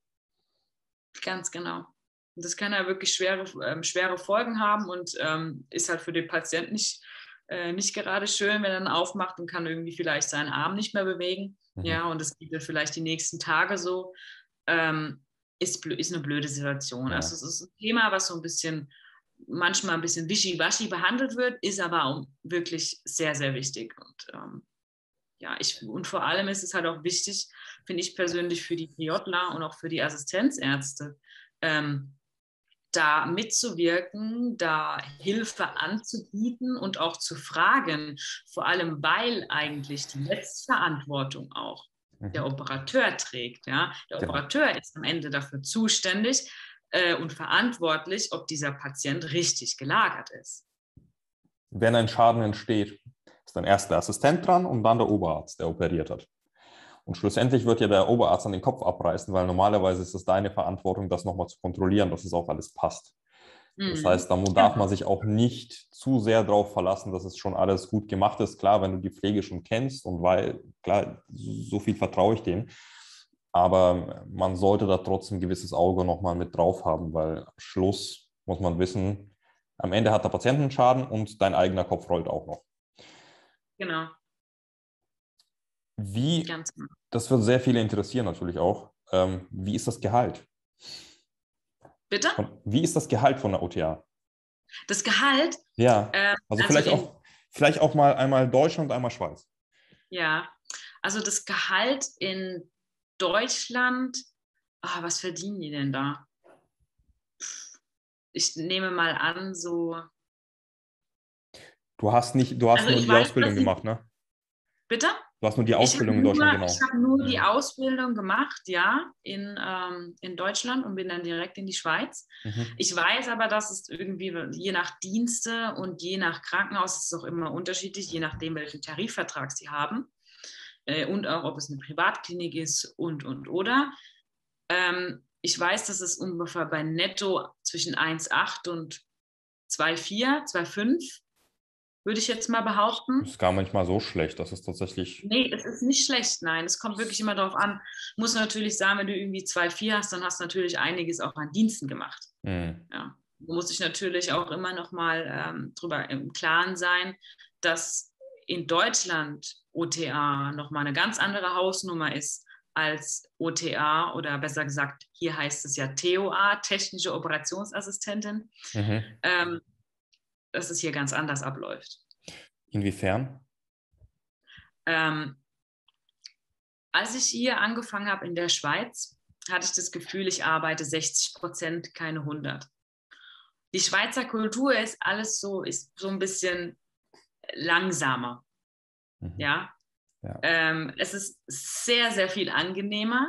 Ganz genau. Und das kann ja wirklich schwere, ähm, schwere Folgen haben und ähm, ist halt für den Patienten nicht, äh, nicht gerade schön, wenn er dann aufmacht und kann irgendwie vielleicht seinen Arm nicht mehr bewegen. Mhm. Ja, und das geht dann vielleicht die nächsten Tage so. Ähm, ist, ist eine blöde Situation. Also Ja. es ist ein Thema, was so ein bisschen, manchmal ein bisschen wischiwaschi behandelt wird, ist aber auch wirklich sehr, sehr wichtig. Und ähm, ja, ich, und vor allem ist es halt auch wichtig, finde ich persönlich, für die PJler und auch für die Assistenzärzte, ähm, da mitzuwirken, da Hilfe anzubieten und auch zu fragen, vor allem weil eigentlich die Letztverantwortung auch der Mhm. Operateur trägt. Ja? Der Genau. Operateur ist am Ende dafür zuständig äh, und verantwortlich, ob dieser Patient richtig gelagert ist. Wenn ein Schaden entsteht, ist dann erst der Assistent dran und dann der Oberarzt, der operiert hat. Und schlussendlich wird ja der Oberarzt dann den Kopf abreißen, weil normalerweise ist es deine Verantwortung, das nochmal zu kontrollieren, dass es auch alles passt. Das Mhm. heißt, da darf man Genau. sich auch nicht zu sehr darauf verlassen, dass es schon alles gut gemacht ist. Klar, wenn du die Pflege schon kennst und weil, klar, so viel vertraue ich dem. Aber man sollte da trotzdem ein gewisses Auge nochmal mit drauf haben, weil am Schluss muss man wissen, am Ende hat der Patient einen Schaden und dein eigener Kopf rollt auch noch. Genau. Wie, Ganz genau. das wird sehr viele interessieren natürlich auch, ähm, wie ist das Gehalt? Bitte? Und wie ist das Gehalt von der O T A? Das Gehalt, Ja, äh, also also vielleicht in, auch, vielleicht auch mal einmal Deutschland, einmal Schweiz. ja, also das Gehalt in Deutschland, ah, was verdienen die denn da? Ich nehme mal an, so, Du hast nicht, du hast also nur ich die weiß, Ausbildung dass sie, gemacht, ne? bitte? Du hast nur die Ich habe Ausbildung in nur, Deutschland, ich genau. hab nur die Mhm. Ausbildung gemacht, ja, in, ähm, in Deutschland und bin dann direkt in die Schweiz. Mhm. Ich weiß aber, dass es irgendwie je nach Dienste und je nach Krankenhaus ist es auch immer unterschiedlich, je nachdem, welchen Tarifvertrag sie haben äh, und auch, ob es eine Privatklinik ist und, und, oder. Ähm, ich weiß, dass es ungefähr bei Netto zwischen eins Komma acht und zwei Komma vier, zwei Komma fünf, würde ich jetzt mal behaupten. Ist gar manchmal so schlecht, das ist tatsächlich. Nee, es ist nicht schlecht, nein. Es kommt wirklich immer darauf an. Muss natürlich sagen, wenn du irgendwie zwei Komma vier hast, dann hast du natürlich einiges auch an Diensten gemacht. Mhm. Ja. Du musst dich natürlich auch immer noch mal ähm, drüber im Klaren sein, dass in Deutschland O T A noch mal eine ganz andere Hausnummer ist als O T A oder besser gesagt, hier heißt es ja T O A, technische Operationsassistentin, Mhm. ähm, dass es hier ganz anders abläuft. Inwiefern? Ähm, Als ich hier angefangen habe in der Schweiz, hatte ich das Gefühl, ich arbeite sechzig Prozent, keine hundert. Die Schweizer Kultur ist alles so, ist so ein bisschen langsamer. Mhm. Ja, Ja. ähm, es ist sehr, sehr viel angenehmer.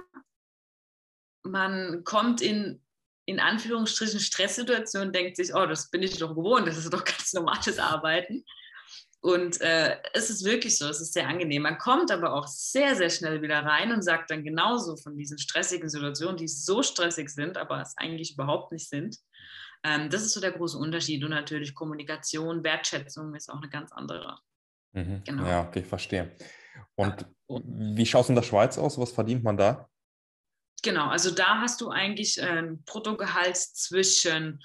Man kommt in, in Anführungsstrichen Stresssituationen und denkt sich, oh, das bin ich doch gewohnt, das ist doch ganz normales Arbeiten. Und äh, es ist wirklich so, es ist sehr angenehm. Man kommt aber auch sehr, sehr schnell wieder rein und sagt dann genauso von diesen stressigen Situationen, die so stressig sind, aber es eigentlich überhaupt nicht sind. Ähm, das ist so der große Unterschied. Und natürlich Kommunikation, Wertschätzung ist auch eine ganz andere. Mhm. Genau. Ja, okay, ich verstehe. Und wie schaut es in der Schweiz aus? Was verdient man da? Genau, also da hast du eigentlich ein Bruttogehalt zwischen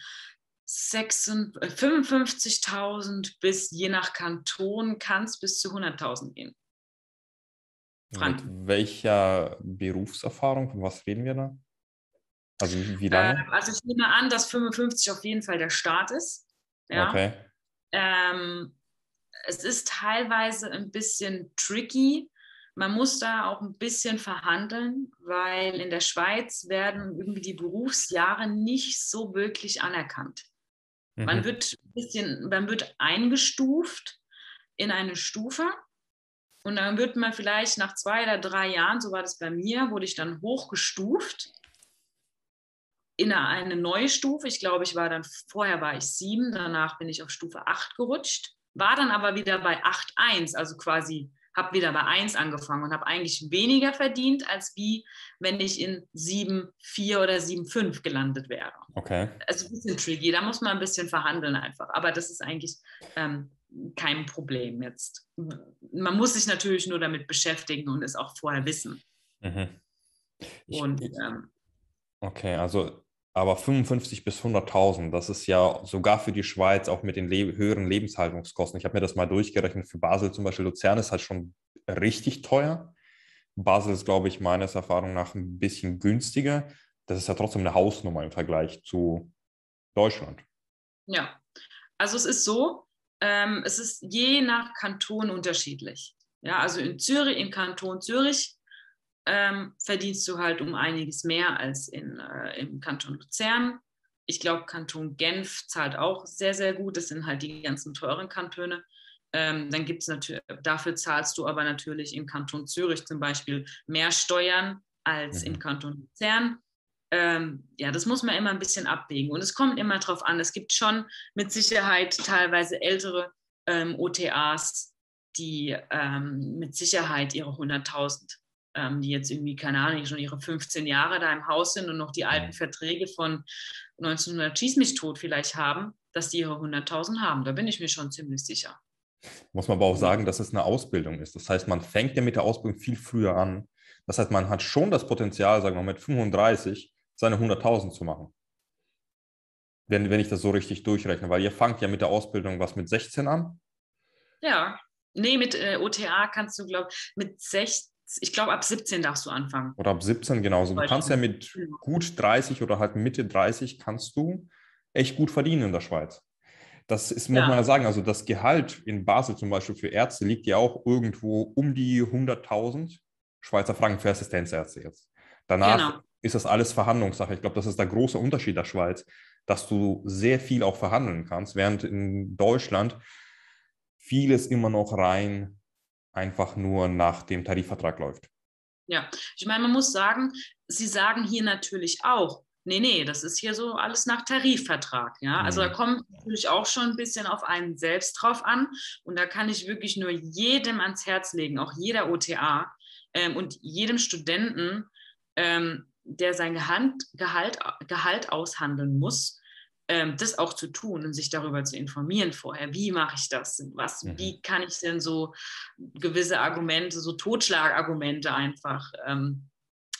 fünfundfünfzigtausend bis je nach Kanton kann es bis zu hunderttausend gehen. Mit Franken. welcher Berufserfahrung? Von was reden wir da? Also wie, wie Äh, lange? also ich nehme an, dass fünfundfünfzig auf jeden Fall der Start ist. Ja. Okay. Ähm, Es ist teilweise ein bisschen tricky. Man muss da auch ein bisschen verhandeln, weil in der Schweiz werden irgendwie die Berufsjahre nicht so wirklich anerkannt. Man Mhm. wird ein bisschen, man wird eingestuft in eine Stufe und dann wird man vielleicht nach zwei oder drei Jahren, so war das bei mir, wurde ich dann hochgestuft in eine neue Stufe. Ich glaube, ich war dann, vorher war ich sieben, danach bin ich auf Stufe acht gerutscht, war dann aber wieder bei acht Komma eins, also quasi habe wieder bei eins angefangen und habe eigentlich weniger verdient, als wie wenn ich in sieben Komma vier oder sieben Komma fünf gelandet wäre. Okay. Also ein bisschen tricky, da muss man ein bisschen verhandeln einfach, aber das ist eigentlich ähm, kein Problem jetzt. Man muss sich natürlich nur damit beschäftigen und es auch vorher wissen. Mhm. Ich, Und ich, ähm, okay, also aber fünfundfünfzig bis hunderttausend, das ist ja sogar für die Schweiz auch mit den le höheren Lebenshaltungskosten. Ich habe mir das mal durchgerechnet. Für Basel zum Beispiel, Luzern ist halt schon richtig teuer. Basel ist, glaube ich, meines Erfahrung nach ein bisschen günstiger. Das ist ja trotzdem eine Hausnummer im Vergleich zu Deutschland. ja, also es ist so, ähm, es ist je nach Kanton unterschiedlich. Ja, also in Zürich, im Kanton Zürich ähm, verdienst du halt um einiges mehr als in, äh, im Kanton Luzern. Ich glaube, Kanton Genf zahlt auch sehr, sehr gut. Das sind halt die ganzen teuren Kantone. Ähm, dann gibt es natürlich, dafür zahlst du aber natürlich im Kanton Zürich zum Beispiel mehr Steuern als im Mhm. Kanton Luzern. Ähm, ja, das muss man immer ein bisschen abwägen. Und es kommt immer drauf an. Es gibt schon mit Sicherheit teilweise ältere ähm, O T As, die ähm, mit Sicherheit ihre hunderttausend, ähm, die jetzt irgendwie, keine Ahnung, schon ihre fünfzehn Jahre da im Haus sind und noch die alten Mhm. Verträge von neunzehnhundert Schieß mich tot vielleicht haben, dass die ihre hunderttausend haben. Da bin ich mir schon ziemlich sicher. Muss man aber auch Ja. sagen, dass es eine Ausbildung ist. Das heißt, man fängt ja mit der Ausbildung viel früher an. Das heißt, man hat schon das Potenzial, sagen wir mal, mit fünfunddreißig seine hunderttausend zu machen. Wenn, wenn ich das so richtig durchrechne, weil ihr fangt ja mit der Ausbildung was mit sechzehn an? Ja, nee, mit äh, O T A kannst du, glaube ich, mit sechzehn, ich glaube, ab siebzehn darfst du anfangen. Oder ab siebzehn genauso. Du kannst ja Deutschland. mit gut dreißig oder halt Mitte dreißig kannst du echt gut verdienen in der Schweiz. Das ist, muss man Ja, ja sagen, also das Gehalt in Basel zum Beispiel für Ärzte liegt ja auch irgendwo um die hunderttausend Schweizer Franken für Assistenzärzte jetzt. Danach genau. ist das alles Verhandlungssache. Ich glaube, das ist der große Unterschied der Schweiz, dass du sehr viel auch verhandeln kannst, während in Deutschland vieles immer noch rein einfach nur nach dem Tarifvertrag läuft. Ja, ich meine, man muss sagen, sie sagen hier natürlich auch, nee, nee, das ist hier so alles nach Tarifvertrag. Ja, also da Hm. kommt natürlich auch schon ein bisschen auf einen selbst drauf an. Und da kann ich wirklich nur jedem ans Herz legen, auch jeder O T A ähm, und jedem Studenten, ähm, der sein Gehalt, Gehalt, Gehalt aushandeln muss, ähm, das auch zu tun und sich darüber zu informieren vorher. Wie mache ich das? Was, Mhm. wie kann ich denn so gewisse Argumente, so Totschlagargumente einfach, ähm,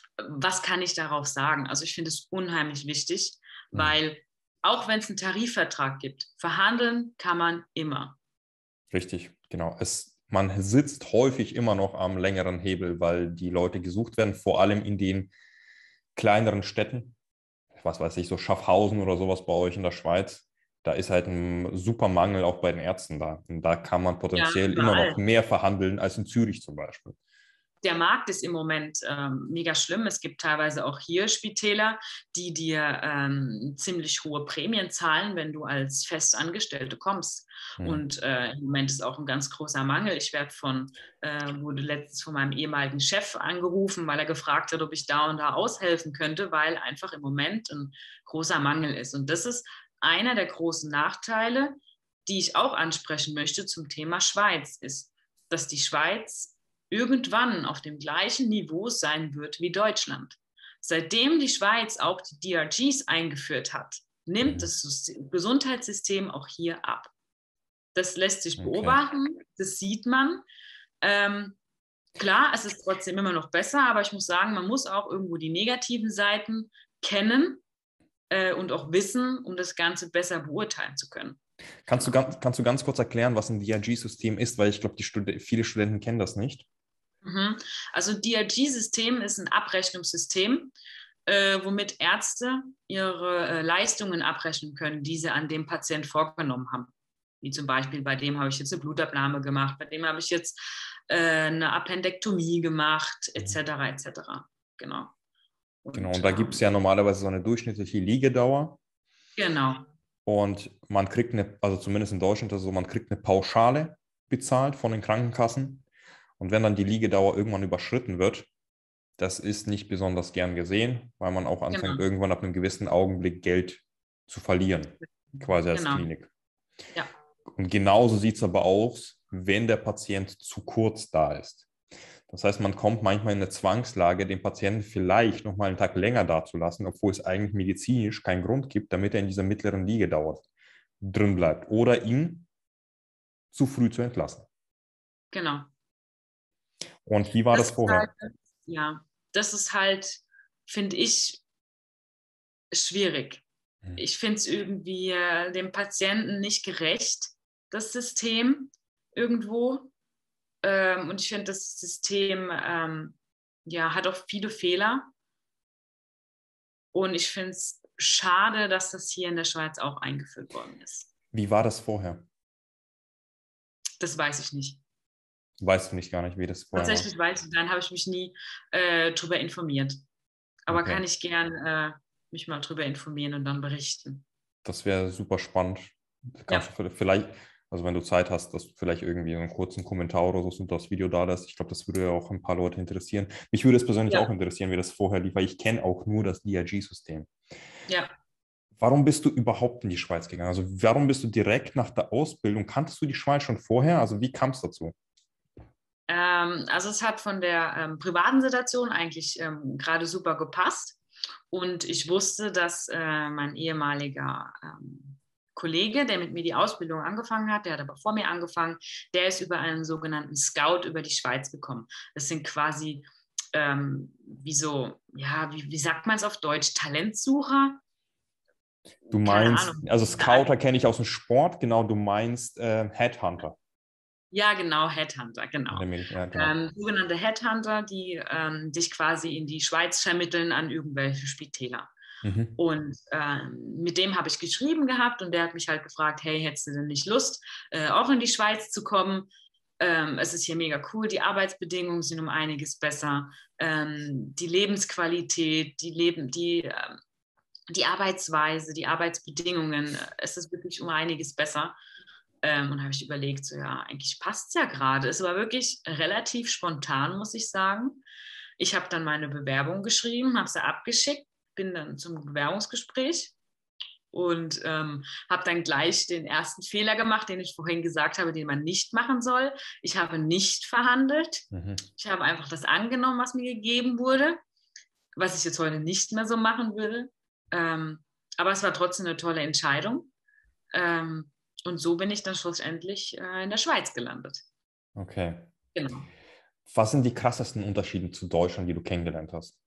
was kann ich darauf sagen? Also ich finde es unheimlich wichtig, Mhm. weil auch wenn es einen Tarifvertrag gibt, verhandeln kann man immer. Richtig, genau. Es, man sitzt häufig immer noch am längeren Hebel, weil die Leute gesucht werden, vor allem in den kleineren Städten. Was weiß ich, so Schaffhausen oder sowas bei euch in der Schweiz. Da ist halt ein super Mangel auch bei den Ärzten da. Und da kann man Ja, potenziell immer noch überall. mehr verhandeln als in Zürich zum Beispiel. Der Markt ist im Moment ähm, mega schlimm. Es gibt teilweise auch hier Spitäler, die dir ähm, ziemlich hohe Prämien zahlen, wenn du als Festangestellte kommst. Mhm. Und äh, im Moment ist auch ein ganz großer Mangel. Ich werde von, äh, wurde letztens von meinem ehemaligen Chef angerufen, weil er gefragt hat, ob ich da und da aushelfen könnte, weil einfach im Moment ein großer Mangel ist. Und das ist einer der großen Nachteile, die ich auch ansprechen möchte zum Thema Schweiz, ist, dass die Schweiz irgendwann auf dem gleichen Niveau sein wird wie Deutschland. Seitdem die Schweiz auch die D R Gs eingeführt hat, nimmt Mhm. das Gesundheitssystem auch hier ab. Das lässt sich Okay. beobachten, das sieht man. Ähm, klar, es ist trotzdem immer noch besser, aber ich muss sagen, man muss auch irgendwo die negativen Seiten kennen äh, und auch wissen, um das Ganze besser beurteilen zu können. Kannst du Genau. ganz, kannst du ganz kurz erklären, was ein D R G-System ist? Weil ich glaube, die Stud viele Studenten kennen das nicht. Mhm. Also D R G-System ist ein Abrechnungssystem, äh, womit Ärzte ihre äh, Leistungen abrechnen können, die sie an dem Patient vorgenommen haben. Wie zum Beispiel, bei dem habe ich jetzt eine Blutabnahme gemacht, bei dem habe ich jetzt äh, eine Appendektomie gemacht, et cetera et cetera. Genau. Genau, und Und da gibt es ähm, ja normalerweise so eine durchschnittliche Liegedauer. genau, Und man kriegt eine, also zumindest in Deutschland ist es so, man kriegt eine Pauschale bezahlt von den Krankenkassen. Und wenn dann die Liegedauer irgendwann überschritten wird, das ist nicht besonders gern gesehen, weil man auch anfängt, genau, irgendwann ab einem gewissen Augenblick Geld zu verlieren, quasi als genau. Klinik. Ja, Und genauso sieht es aber aus, wenn der Patient zu kurz da ist. Das heißt, man kommt manchmal in eine Zwangslage, den Patienten vielleicht noch mal einen Tag länger dazulassen, obwohl es eigentlich medizinisch keinen Grund gibt, damit er in dieser mittleren Liegedauer drin bleibt oder ihn zu früh zu entlassen. genau. Und wie war Das das ist halt, vorher? ja, das ist halt, finde ich, schwierig. Hm. Ich finde es irgendwie äh, dem Patienten nicht gerecht, das System irgendwo. Ähm, und ich finde, das System ähm, ja, hat auch viele Fehler. Und ich finde es schade, dass das hier in der Schweiz auch eingeführt worden ist. Wie war das vorher? Das weiß ich nicht. Weißt du nicht gar nicht, wie das vorher war? Tatsächlich weiß ich, dann habe ich mich nie äh, darüber informiert. Aber Okay, kann ich gern äh, mich mal darüber informieren und dann berichten. das wäre super spannend. Kannst Ja, du vielleicht, also wenn du Zeit hast, dass du vielleicht irgendwie einen kurzen Kommentar oder so unter das Video da lässt. Ich glaube, das würde ja auch ein paar Leute interessieren. Mich würde es persönlich auch ja, interessieren, wie das vorher lief, weil ich kenne auch nur das D R G-System. ja. Warum bist du überhaupt in die Schweiz gegangen? Also warum bist du direkt nach der Ausbildung? Kanntest du die Schweiz schon vorher? Also wie kam es dazu? Ähm, also es hat von der ähm, privaten Situation eigentlich ähm, gerade super gepasst. Und ich wusste, dass äh, mein ehemaliger ähm, Kollege, der mit mir die Ausbildung angefangen hat, der hat aber vor mir angefangen, der ist über einen sogenannten Scout über die Schweiz gekommen. Das sind quasi ähm, wie so, ja, wie, wie sagt man es auf Deutsch, Talentsucher? Du Keine meinst, Ahnung. also Scouter kenne ich aus dem Sport, genau, du meinst äh, Headhunter. Ja, genau, Headhunter, In genau. der Medien, ja, genau. Ähm, sogenannte Headhunter, die ähm, dich quasi in die Schweiz vermitteln an irgendwelche Spitäler. Mhm. Und ähm, mit dem habe ich geschrieben gehabt und der hat mich halt gefragt, hey, hättest du denn nicht Lust, äh, auch in die Schweiz zu kommen? Ähm, es ist hier mega cool, die Arbeitsbedingungen sind um einiges besser, ähm, die Lebensqualität, die, Leben, die, äh, die Arbeitsweise, die Arbeitsbedingungen, es ist wirklich um einiges besser. Ähm, und habe ich überlegt, so ja, eigentlich passt es ja gerade. Es war wirklich relativ spontan, muss ich sagen. Ich habe dann meine Bewerbung geschrieben, habe sie abgeschickt, bin dann zum Bewerbungsgespräch und ähm, habe dann gleich den ersten Fehler gemacht, den ich vorhin gesagt habe, den man nicht machen soll. Ich habe nicht verhandelt. Mhm. Ich habe einfach das angenommen, was mir gegeben wurde, was ich jetzt heute nicht mehr so machen würde. Ähm, aber es war trotzdem eine tolle Entscheidung. Ähm, und so bin ich dann schlussendlich äh, in der Schweiz gelandet. Okay. Genau. Was sind die krassesten Unterschiede zu Deutschland, die du kennengelernt hast?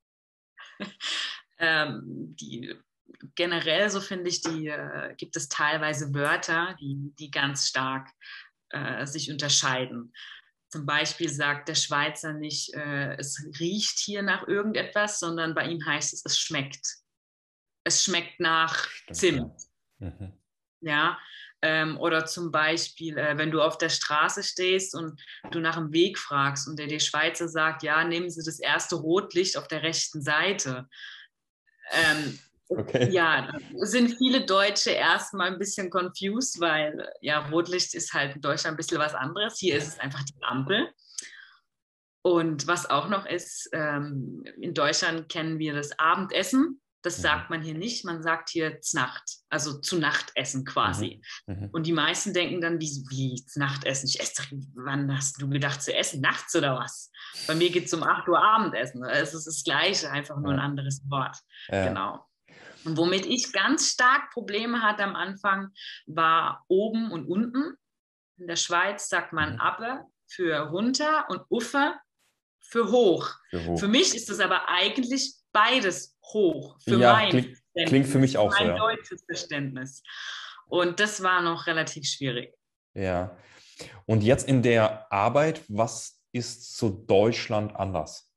Ähm, die, generell, so finde ich, die, äh, gibt es teilweise Wörter, die, die ganz stark äh, sich unterscheiden. Zum Beispiel sagt der Schweizer nicht, äh, es riecht hier nach irgendetwas, sondern bei ihm heißt es, es schmeckt. Es schmeckt nach Stimmt, ja. Zimt. Mhm. Ja, ähm, oder zum Beispiel, äh, wenn du auf der Straße stehst und du nach dem Weg fragst und der, der Schweizer sagt, ja, nehmen Sie das erste Rotlicht auf der rechten Seite. Ähm, Okay. ja, sind viele Deutsche erstmal ein bisschen confused, weil ja, Rotlicht ist halt in Deutschland ein bisschen was anderes. Hier ist es einfach die Ampel. Und was auch noch ist, ähm, in Deutschland kennen wir das Abendessen. Das Mhm. sagt man hier nicht. Man sagt hier Znacht, also zu Nachtessen quasi. Mhm. Mhm. Und die meisten denken dann, wie, wie Nachtessen? Ich esse doch, wann hast du gedacht zu essen? Nachts oder was? Bei mir geht es um acht Uhr Abendessen. Es ist das Gleiche, einfach nur ein Ja. anderes Wort. Ja. Genau. Und womit ich ganz stark Probleme hatte am Anfang, war oben und unten. In der Schweiz sagt man Mhm. Appe für runter und Uffe für hoch. Für Für hoch. mich ist das aber eigentlich beides hoch, für Ja, mein klingt, klingt für Verständnis, mich für auch so, mein ja. deutsches Verständnis. Und das war noch relativ schwierig. Ja. Und jetzt in der Arbeit, was ist zu Deutschland anders?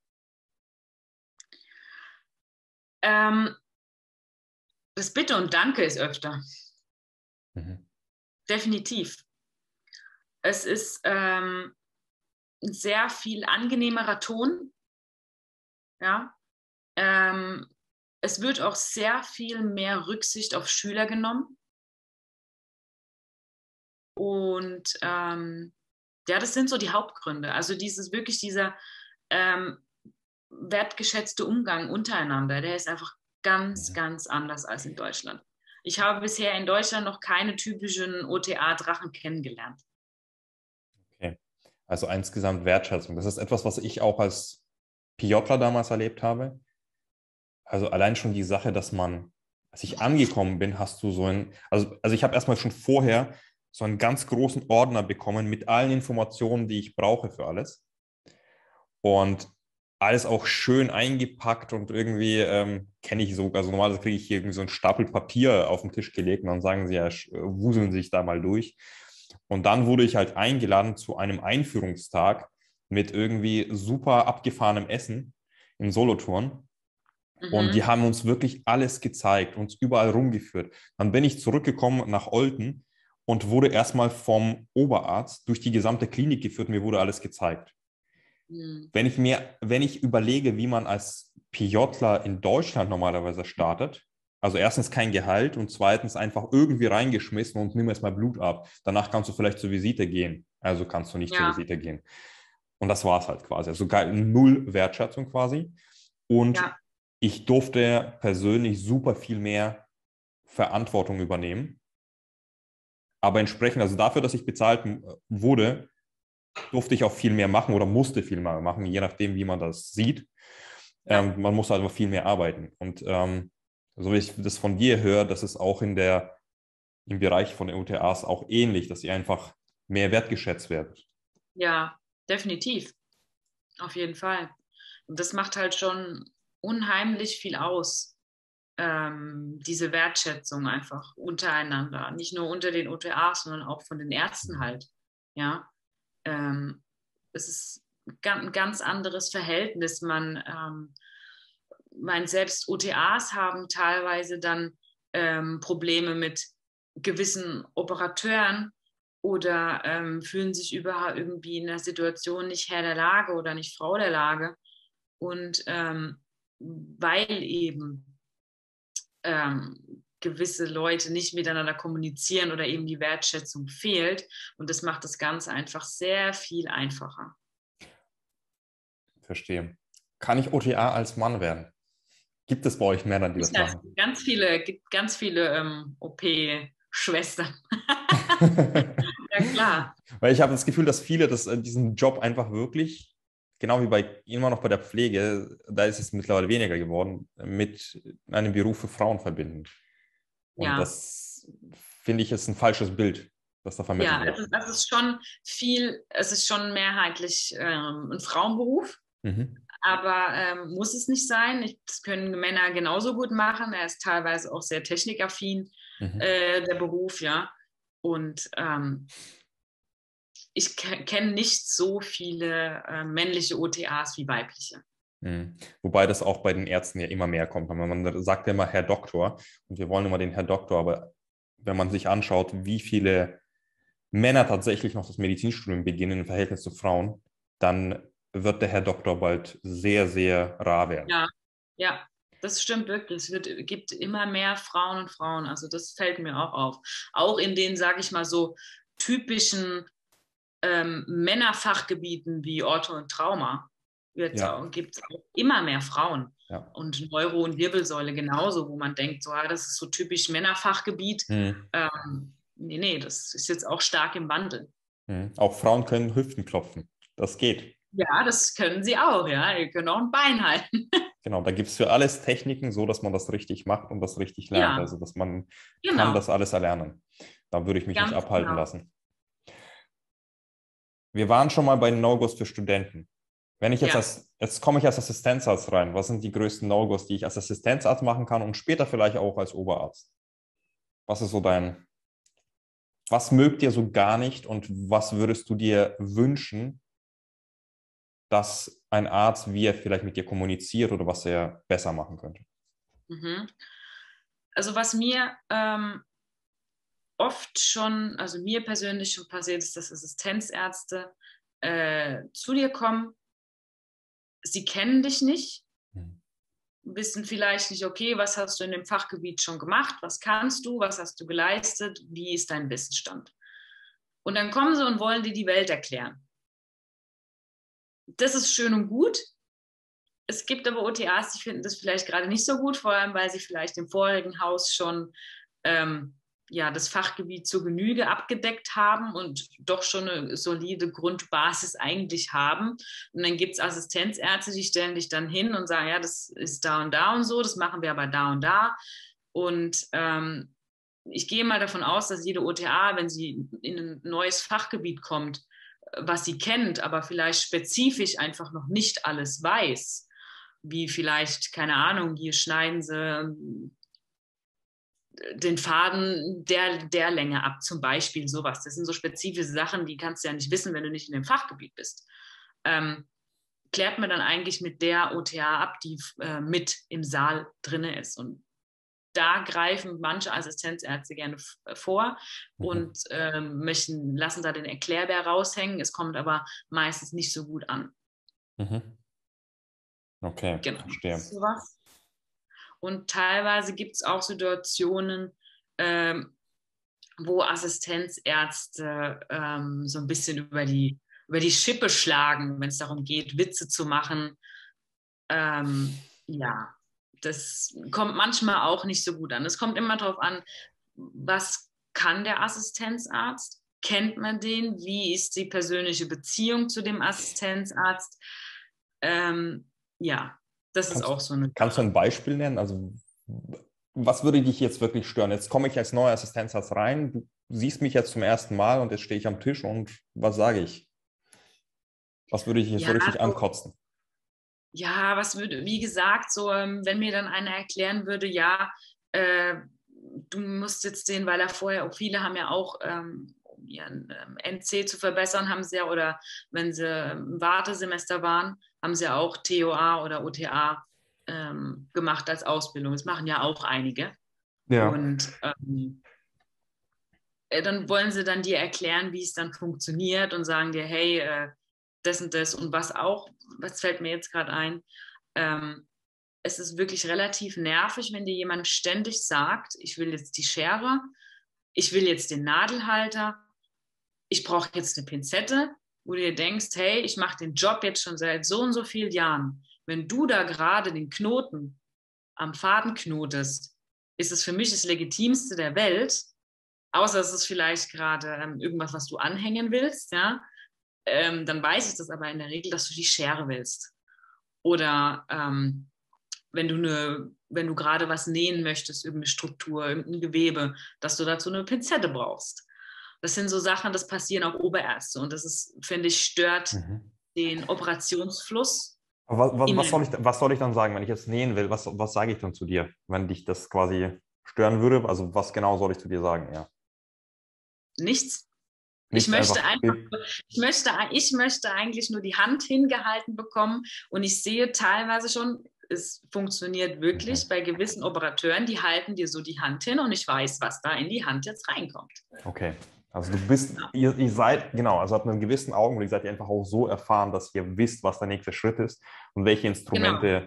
Ähm, das Bitte und Danke ist öfter, Mhm. definitiv. Es ist ähm, ein sehr viel angenehmerer Ton, ja. Ähm, es wird auch sehr viel mehr Rücksicht auf Schüler genommen. Und ähm, ja, das sind so die Hauptgründe. Also dieses wirklich dieser ähm, wertgeschätzte Umgang untereinander, der ist einfach ganz, Mhm. ganz anders als in Deutschland. Ich habe bisher in Deutschland noch keine typischen O T A-Drachen kennengelernt. Okay. Also insgesamt Wertschätzung. Das ist etwas, was ich auch als PJler damals erlebt habe. Also allein schon die Sache, dass man, als ich angekommen bin, hast du so ein, also, also ich habe erstmal schon vorher so einen ganz großen Ordner bekommen mit allen Informationen, die ich brauche für alles. Und alles auch schön eingepackt und irgendwie ähm, kenne ich so, also normalerweise kriege ich hier irgendwie so einen Stapel Papier auf den Tisch gelegt und dann sagen sie ja, sch- wuseln sich da mal durch. Und dann wurde ich halt eingeladen zu einem Einführungstag mit irgendwie super abgefahrenem Essen in Solothurn. Und die Mhm. haben uns wirklich alles gezeigt, uns überall rumgeführt. Dann bin ich zurückgekommen nach Olten und wurde erstmal vom Oberarzt durch die gesamte Klinik geführt. Mir wurde alles gezeigt. Mhm. Wenn ich mir, wenn ich überlege, wie man als PJler in Deutschland normalerweise startet, also erstens kein Gehalt und zweitens einfach irgendwie reingeschmissen und nimm erstmal Blut ab. Danach kannst du vielleicht zur Visite gehen. Also kannst du nicht zur Ja, Visite gehen. Und das war es halt quasi. Also gar null Wertschätzung quasi. Und ja, ich durfte persönlich super viel mehr Verantwortung übernehmen. Aber entsprechend, also dafür, dass ich bezahlt wurde, durfte ich auch viel mehr machen oder musste viel mehr machen, je nachdem, wie man das sieht. ja, Ähm, man muss einfach viel mehr arbeiten. Und ähm, so wie ich das von dir höre, das ist auch in der, im Bereich von den O T As auch ähnlich, dass sie einfach mehr wertgeschätzt werden. ja, definitiv. Auf jeden Fall. Und das macht halt schon unheimlich viel aus, ähm, diese Wertschätzung einfach untereinander. Nicht nur unter den O T As, sondern auch von den Ärzten halt. Ja, ähm, es ist ein ganz anderes Verhältnis. Man ähm, meint, selbst O T As haben teilweise dann ähm, Probleme mit gewissen Operateuren oder ähm, fühlen sich überhaupt irgendwie in der Situation nicht Herr der Lage oder nicht Frau der Lage. Und ähm, weil eben ähm, gewisse Leute nicht miteinander kommunizieren oder eben die Wertschätzung fehlt. Und das macht das Ganze einfach sehr viel einfacher. Verstehe. Kann ich O T A als Mann werden? Gibt es bei euch Männer, die Ich das weiß, machen? ganz viele, gibt ganz viele ähm, O P-Schwestern. Ja, klar. Weil ich habe das Gefühl, dass viele das, äh, diesen Job einfach wirklich, genau wie bei immer noch bei der Pflege, da ist es mittlerweile weniger geworden, mit einem Beruf für Frauen verbinden. Und Ja. das finde ich ist ein falsches Bild, das da vermittelt Ja, es wird. ist, es ist schon viel, es ist schon mehrheitlich ähm, ein Frauenberuf, Mhm. aber ähm, muss es nicht sein. Ich, das können Männer genauso gut machen. Er ist teilweise auch sehr technikaffin, Mhm. äh, der Beruf, ja. Und ähm, ich ke kenne nicht so viele äh, männliche O T As wie weibliche. Mhm. Wobei das auch bei den Ärzten ja immer mehr kommt. Man sagt ja immer Herr Doktor und wir wollen immer den Herr Doktor, aber wenn man sich anschaut, wie viele Männer tatsächlich noch das Medizinstudium beginnen im Verhältnis zu Frauen, dann wird der Herr Doktor bald sehr, sehr rar werden. Ja, ja, das stimmt wirklich. Es wird, gibt immer mehr Frauen und Frauen. Also das fällt mir auch auf. Auch in den, sage ich mal so, typischen ähm, Männerfachgebieten wie Ortho und Trauma Ja, gibt es auch immer mehr Frauen. ja. Und Neuro- und Wirbelsäule genauso, wo man denkt, so, ah, das ist so typisch Männerfachgebiet. Mhm. Ähm, nee, nee, das ist jetzt auch stark im Wandel. Mhm. Auch Frauen können Hüften klopfen. Das geht. Ja, das können sie auch, ja. Die können auch ein Bein halten. Genau, da gibt es für alles Techniken, so dass man das richtig macht und das richtig lernt. Ja, Also, dass man kann genau. das alles erlernen. Da würde ich mich nicht Ganz abhalten genau. lassen. Wir waren schon mal bei No-Gos für Studenten. Wenn ich jetzt Ja. als, jetzt komme ich als Assistenzarzt rein, was sind die größten No-Gos, die ich als Assistenzarzt machen kann und später vielleicht auch als Oberarzt? Was ist so dein, was mögt ihr so gar nicht und was würdest du dir wünschen, dass ein Arzt, wie er vielleicht mit dir kommuniziert oder was er besser machen könnte? Mhm. Also was mir ähm, oft schon, also mir persönlich schon passiert ist, dass Assistenzärzte äh, zu dir kommen, sie kennen dich nicht, Mhm. wissen vielleicht nicht, okay, was hast du in dem Fachgebiet schon gemacht, was kannst du, was hast du geleistet, wie ist dein Wissensstand? Und dann kommen sie und wollen dir die Welt erklären. Das ist schön und gut. Es gibt aber O T As, die finden das vielleicht gerade nicht so gut, vor allem weil sie vielleicht im vorigen Haus schon ähm, ja, das Fachgebiet zur Genüge abgedeckt haben und doch schon eine solide Grundbasis eigentlich haben. Und dann gibt es Assistenzärzte, die stellen dich dann hin und sagen, ja, das ist da und da und so, das machen wir aber da und da. Und ähm, ich gehe mal davon aus, dass jede O T A, wenn sie in ein neues Fachgebiet kommt, was sie kennt, aber vielleicht spezifisch einfach noch nicht alles weiß, wie vielleicht, keine Ahnung, hier schneiden sie den Faden der, der Länge ab, zum Beispiel sowas. Das sind so spezifische Sachen, die kannst du ja nicht wissen, wenn du nicht in dem Fachgebiet bist. Ähm, klärt man dann eigentlich mit der O T A ab, die äh, mit im Saal drin ist. Und da greifen manche Assistenzärzte gerne vor Mhm. und ähm, möchten, lassen da den Erklärbär raushängen. Es kommt aber meistens nicht so gut an. Mhm. Okay, Genau, verstehe. sowas. Und teilweise gibt es auch Situationen, ähm, wo Assistenzärzte ähm, so ein bisschen über die, über die Schippe schlagen, wenn es darum geht, Witze zu machen. Ähm, ja, das kommt manchmal auch nicht so gut an. Es kommt immer darauf an, was kann der Assistenzarzt? Kennt man den? Wie ist die persönliche Beziehung zu dem Assistenzarzt? Ähm, ja, das ist Kannst, auch so eine kannst du Sache. ein Beispiel nennen? Also, was würde dich jetzt wirklich stören? Jetzt komme ich als neuer Assistenzarzt rein, du siehst mich jetzt zum ersten Mal und jetzt stehe ich am Tisch und was sage ich? Was würde dich jetzt so Ja, richtig so ankotzen? ja, was würde, wie gesagt, so, ähm, wenn mir dann einer erklären würde, ja, äh, du musst jetzt den, weil er vorher, auch viele haben ja auch, ähm, um ihren ähm, N C zu verbessern, haben sie ja, oder wenn sie im Wartesemester waren, haben sie ja auch T O A oder O T A ähm, gemacht als Ausbildung. Das machen ja auch einige. Ja. Und ähm, äh, dann wollen sie dann dir erklären, wie es dann funktioniert und sagen dir, hey, äh, das und das und was auch, was fällt mir jetzt gerade ein, ähm, es ist wirklich relativ nervig, wenn dir jemand ständig sagt, ich will jetzt die Schere, ich will jetzt den Nadelhalter, ich brauche jetzt eine Pinzette, wo du dir denkst, hey, ich mache den Job jetzt schon seit so und so vielen Jahren. Wenn du da gerade den Knoten am Faden knotest, ist es für mich das Legitimste der Welt, außer es ist vielleicht gerade ähm, irgendwas, was du anhängen willst, ja, ähm, dann weiß ich das aber in der Regel, dass du die Schere willst. Oder ähm, wenn du eine, wenn du gerade was nähen möchtest, irgendeine Struktur, irgendein Gewebe, dass du dazu eine Pinzette brauchst. Das sind so Sachen, das passieren auch Oberärzte und das ist, finde ich, stört Mhm. den Operationsfluss Aber was, was, soll immens. ich, was soll ich dann sagen, wenn ich jetzt nähen will? Was, was sage ich dann zu dir, wenn dich das quasi stören würde? Also was genau soll ich zu dir sagen? Ja. Nichts. Ich Nichts möchte einfach. einfach, ich möchte, ich möchte eigentlich nur die Hand hingehalten bekommen und ich sehe teilweise schon, es funktioniert Mhm. wirklich bei gewissen Operateuren, die halten dir so die Hand hin und ich weiß, was da in die Hand jetzt reinkommt. Okay. Also du bist, Ja. ihr, ihr seid, genau, also ab einem gewissen Augenblick seid ihr einfach auch so erfahren, dass ihr wisst, was der nächste Schritt ist und welche Genau, Instrumente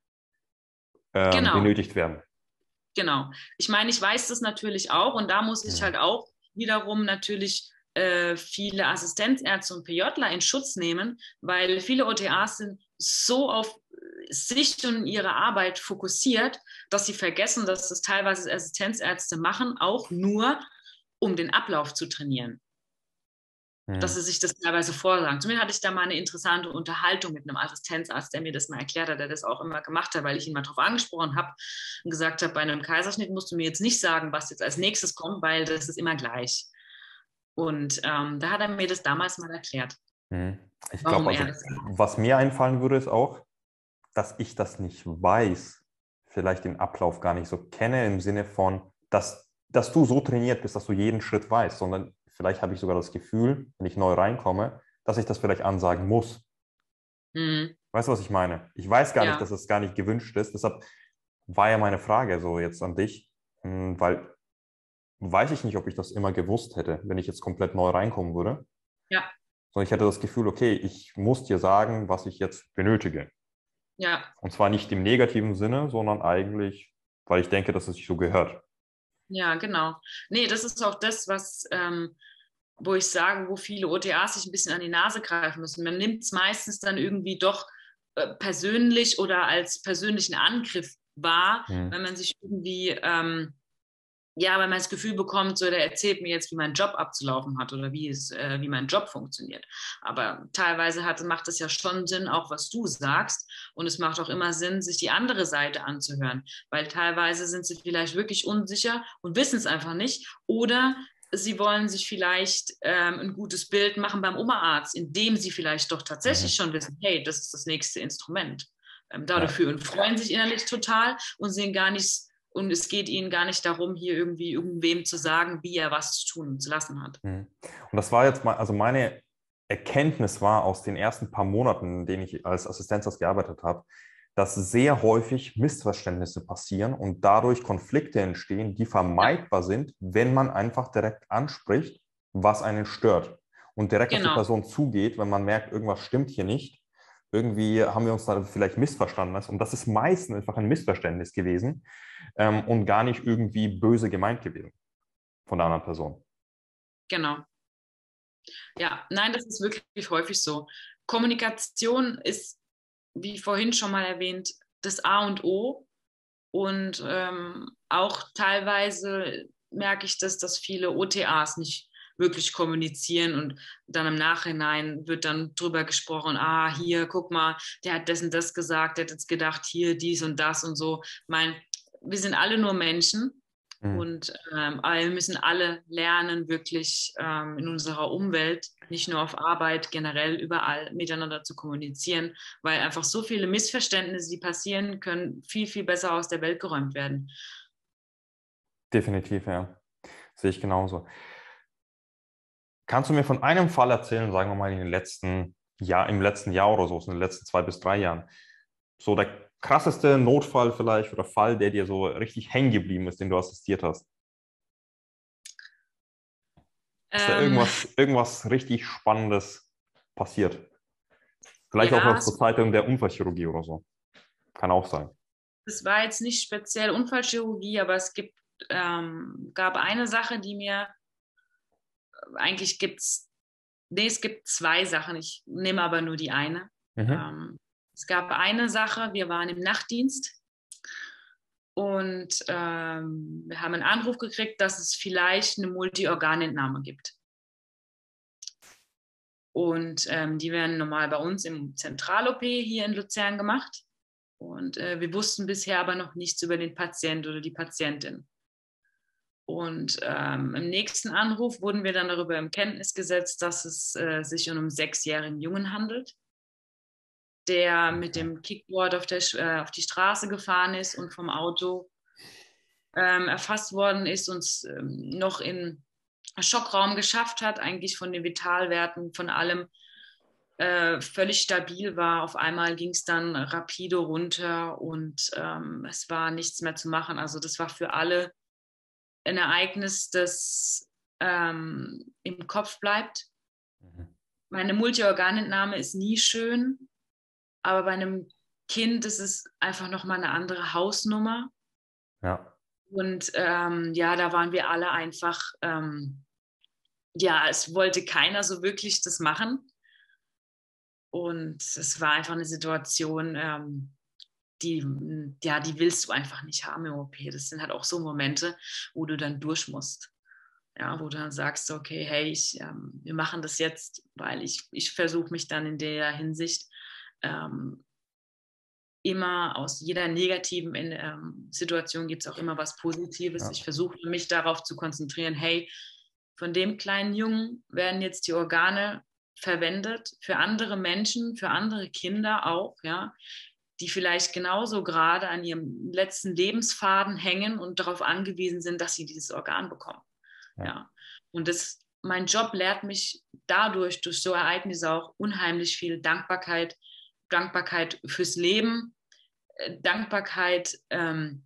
ähm, genau, benötigt werden. genau. Ich meine, ich weiß das natürlich auch und da muss ich Mhm. halt auch wiederum natürlich äh, viele Assistenzärzte und PJler in Schutz nehmen, weil viele O T As sind so auf sich und ihre Arbeit fokussiert, dass sie vergessen, dass das teilweise Assistenzärzte machen, auch nur, um den Ablauf zu trainieren. Dass Mhm. sie sich das teilweise vorsagen. Zumindest hatte ich da mal eine interessante Unterhaltung mit einem Assistenzarzt, der mir das mal erklärt hat, der das auch immer gemacht hat, weil ich ihn mal darauf angesprochen habe und gesagt habe, bei einem Kaiserschnitt musst du mir jetzt nicht sagen, was jetzt als nächstes kommt, weil das ist immer gleich. Und ähm, da hat er mir das damals mal erklärt, Mhm. Ich glaube, warum er also das macht. was mir einfallen würde, ist auch, dass ich das nicht weiß, vielleicht den Ablauf gar nicht so kenne, im Sinne von, dass, dass du so trainiert bist, dass du jeden Schritt weißt, sondern vielleicht habe ich sogar das Gefühl, wenn ich neu reinkomme, dass ich das vielleicht ansagen muss. Mhm. Weißt du, was ich meine? Ich weiß gar nicht, Ja, dass es gar nicht gewünscht ist. Deshalb war ja meine Frage so jetzt an dich, hm, weil weiß ich nicht, ob ich das immer gewusst hätte, wenn ich jetzt komplett neu reinkommen würde. ja, Sondern ich hätte das Gefühl, okay, ich muss dir sagen, was ich jetzt benötige. ja, Und zwar nicht im negativen Sinne, sondern eigentlich, weil ich denke, dass es sich so gehört. ja, genau. Nee, das ist auch das, was, ähm, wo ich sage, wo viele O T As sich ein bisschen an die Nase greifen müssen. Man nimmt es meistens dann irgendwie doch äh, persönlich oder als persönlichen Angriff wahr, Hm. wenn man sich irgendwie, ähm, ja, wenn man das Gefühl bekommt, so der erzählt mir jetzt, wie mein Job abzulaufen hat oder wie es, äh, wie mein Job funktioniert. Aber teilweise hat, macht es ja schon Sinn, auch was du sagst. Und es macht auch immer Sinn, sich die andere Seite anzuhören, weil teilweise sind sie vielleicht wirklich unsicher und wissen es einfach nicht. Oder sie wollen sich vielleicht ähm, ein gutes Bild machen beim Oberarzt, indem sie vielleicht doch tatsächlich Mhm. schon wissen, hey, das ist das nächste Instrument. Ähm, Ja. dafür und freuen sich innerlich total und sehen gar nicht, und es geht ihnen gar nicht darum, hier irgendwie irgendwem zu sagen, wie er was zu tun und zu lassen hat. Mhm. Und das war jetzt mal, also meine Erkenntnis war aus den ersten paar Monaten, in denen ich als Assistenzarzt gearbeitet habe, dass sehr häufig Missverständnisse passieren und dadurch Konflikte entstehen, die Ja, vermeidbar sind, wenn man einfach direkt anspricht, was einen stört und direkt auf die genau, Person zugeht, wenn man merkt, irgendwas stimmt hier nicht. Irgendwie haben wir uns da vielleicht missverstanden. Und das ist meistens einfach ein Missverständnis gewesen ähm, und gar nicht irgendwie böse gemeint gewesen von der anderen Person. genau. Ja, nein, das ist wirklich häufig so. Kommunikation ist, wie vorhin schon mal erwähnt, das A und O. Und ähm, auch teilweise merke ich das, dass viele O T As nicht wirklich kommunizieren und dann im Nachhinein wird dann drüber gesprochen, ah, hier, guck mal, der hat das und das gesagt, der hat jetzt gedacht, hier, dies und das und so. Ich meine, wir sind alle nur Menschen Mhm. Und ähm, aber wir müssen alle lernen, wirklich ähm, in unserer Umwelt, nicht nur auf Arbeit, generell überall miteinander zu kommunizieren, weil einfach so viele Missverständnisse, die passieren, können viel, viel besser aus der Welt geräumt werden. Definitiv, ja. Sehe ich genauso. Kannst du mir von einem Fall erzählen, sagen wir mal in den letzten Jahr, im letzten Jahr oder so, so in den letzten zwei bis drei Jahren, so der krasseste Notfall vielleicht oder Fall, der dir so richtig hängen geblieben ist, den du assistiert hast? Ist da Ähm, irgendwas, irgendwas richtig Spannendes passiert? Vielleicht auch ja, noch zur Zeitung der Unfallchirurgie oder so. Kann auch sein. es war jetzt nicht speziell Unfallchirurgie, aber es gibt, ähm, gab eine Sache, die mir, eigentlich gibt's, nee, es gibt zwei Sachen, ich nehme aber nur die eine. Mhm. Ähm, es gab eine Sache, wir waren im Nachtdienst und ähm, wir haben einen Anruf gekriegt, dass es vielleicht eine Multiorganentnahme gibt. Und ähm, die werden normal bei uns im Zentral-O P hier in Luzern gemacht. Und äh, wir wussten bisher aber noch nichts über den Patient oder die Patientin. Und ähm, im nächsten Anruf wurden wir dann darüber in Kenntnis gesetzt, dass es äh, sich um einen sechsjährigen Jungen handelt, der mit Okay. dem Kickboard auf, der, äh, auf die Straße gefahren ist und vom Auto ähm, erfasst worden ist und ähm, noch in Schockraum geschafft hat, eigentlich von den Vitalwerten, von allem äh, völlig stabil war. Auf einmal ging es dann rapide runter und ähm, es war nichts mehr zu machen. Also das war für alle ein Ereignis, das ähm, im Kopf bleibt. Mhm. Meine Multiorganentnahme ist nie schön, aber bei einem Kind ist es einfach nochmal eine andere Hausnummer. Ja. Und ähm, ja, da waren wir alle einfach, ähm, ja, es wollte keiner so wirklich das machen. Und es war einfach eine Situation, ähm, die, ja, die willst du einfach nicht haben im O P. Das sind halt auch so Momente, wo du dann durch musst. Ja, wo du dann sagst, okay, hey, ich, ähm, wir machen das jetzt, weil ich, ich versuche mich dann in der Hinsicht ähm, immer aus jeder negativen ähm, Situation gibt es auch immer was Positives. Ja. Ich versuche mich darauf zu konzentrieren, hey, von dem kleinen Jungen werden jetzt die Organe verwendet für andere Menschen, für andere Kinder auch, ja, die vielleicht genauso gerade an ihrem letzten Lebensfaden hängen und darauf angewiesen sind, dass sie dieses Organ bekommen. Ja. Ja. Und das, mein Job lehrt mich dadurch, durch so Ereignisse auch unheimlich viel Dankbarkeit, Dankbarkeit fürs Leben, äh, Dankbarkeit, ähm,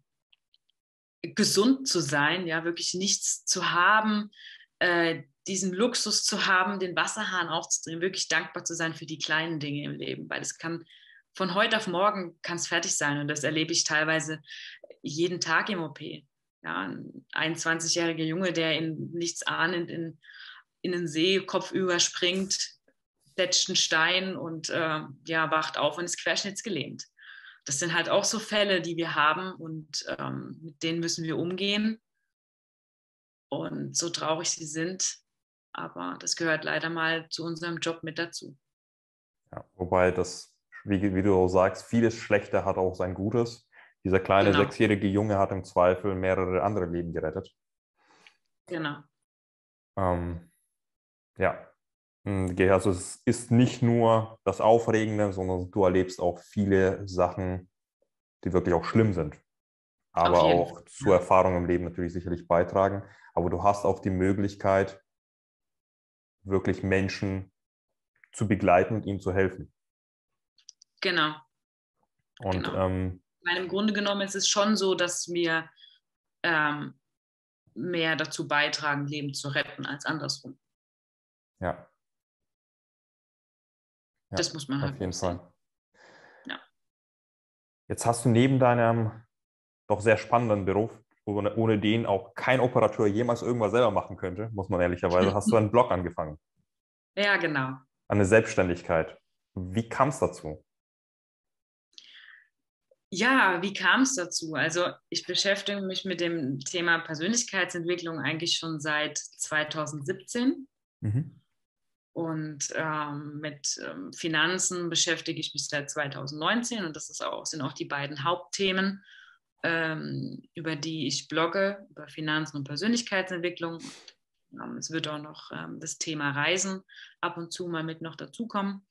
gesund zu sein, ja, wirklich nichts zu haben, äh, diesen Luxus zu haben, den Wasserhahn aufzudrehen, wirklich dankbar zu sein für die kleinen Dinge im Leben, weil es kann von heute auf morgen kann es fertig sein und das erlebe ich teilweise jeden Tag im O P. Ja, ein einundzwanzigjähriger Junge, der in nichts ahnend in, in den See kopfüber springt, tätscht einen Stein und äh, ja, wacht auf und ist querschnittsgelähmt. Das sind halt auch so Fälle, die wir haben und ähm, mit denen müssen wir umgehen. Und so traurig sie sind, aber das gehört leider mal zu unserem Job mit dazu. Ja. Wobei das, wie, wie du auch sagst, vieles Schlechte hat auch sein Gutes. Dieser kleine Genau, sechsjährige Junge hat im Zweifel mehrere andere Leben gerettet. genau. Ähm, ja, Mm, also es ist nicht nur das Aufregende, sondern du erlebst auch viele Sachen, die wirklich auch schlimm sind, Auf aber jeden Fall. auch zur Ja. Erfahrung im Leben natürlich sicherlich beitragen. Aber du hast auch die Möglichkeit, wirklich Menschen zu begleiten und ihnen zu helfen. Genau, Und genau. ähm, Ich meine, im Grunde genommen ist es schon so, dass wir ähm, mehr dazu beitragen, Leben zu retten, als andersrum. ja, ja, Das muss man auf halt auch jeden sehen. Fall. Ja. Jetzt hast du neben deinem doch sehr spannenden Beruf, ohne, ohne den auch kein Operateur jemals irgendwas selber machen könnte, muss man ehrlicherweise, hast du einen Blog angefangen, Ja, genau. eine Selbstständigkeit. Wie kam es dazu? Ja, wie kam es dazu? Also ich beschäftige mich mit dem Thema Persönlichkeitsentwicklung eigentlich schon seit zweitausendsiebzehn Mhm. und ähm, mit ähm, Finanzen beschäftige ich mich seit zweitausendneunzehn und das ist auch, sind auch die beiden Hauptthemen. ähm, über die ich blogge, über Finanzen und Persönlichkeitsentwicklung. Ähm, es wird auch noch ähm, das Thema Reisen ab und zu mal mit noch dazukommen.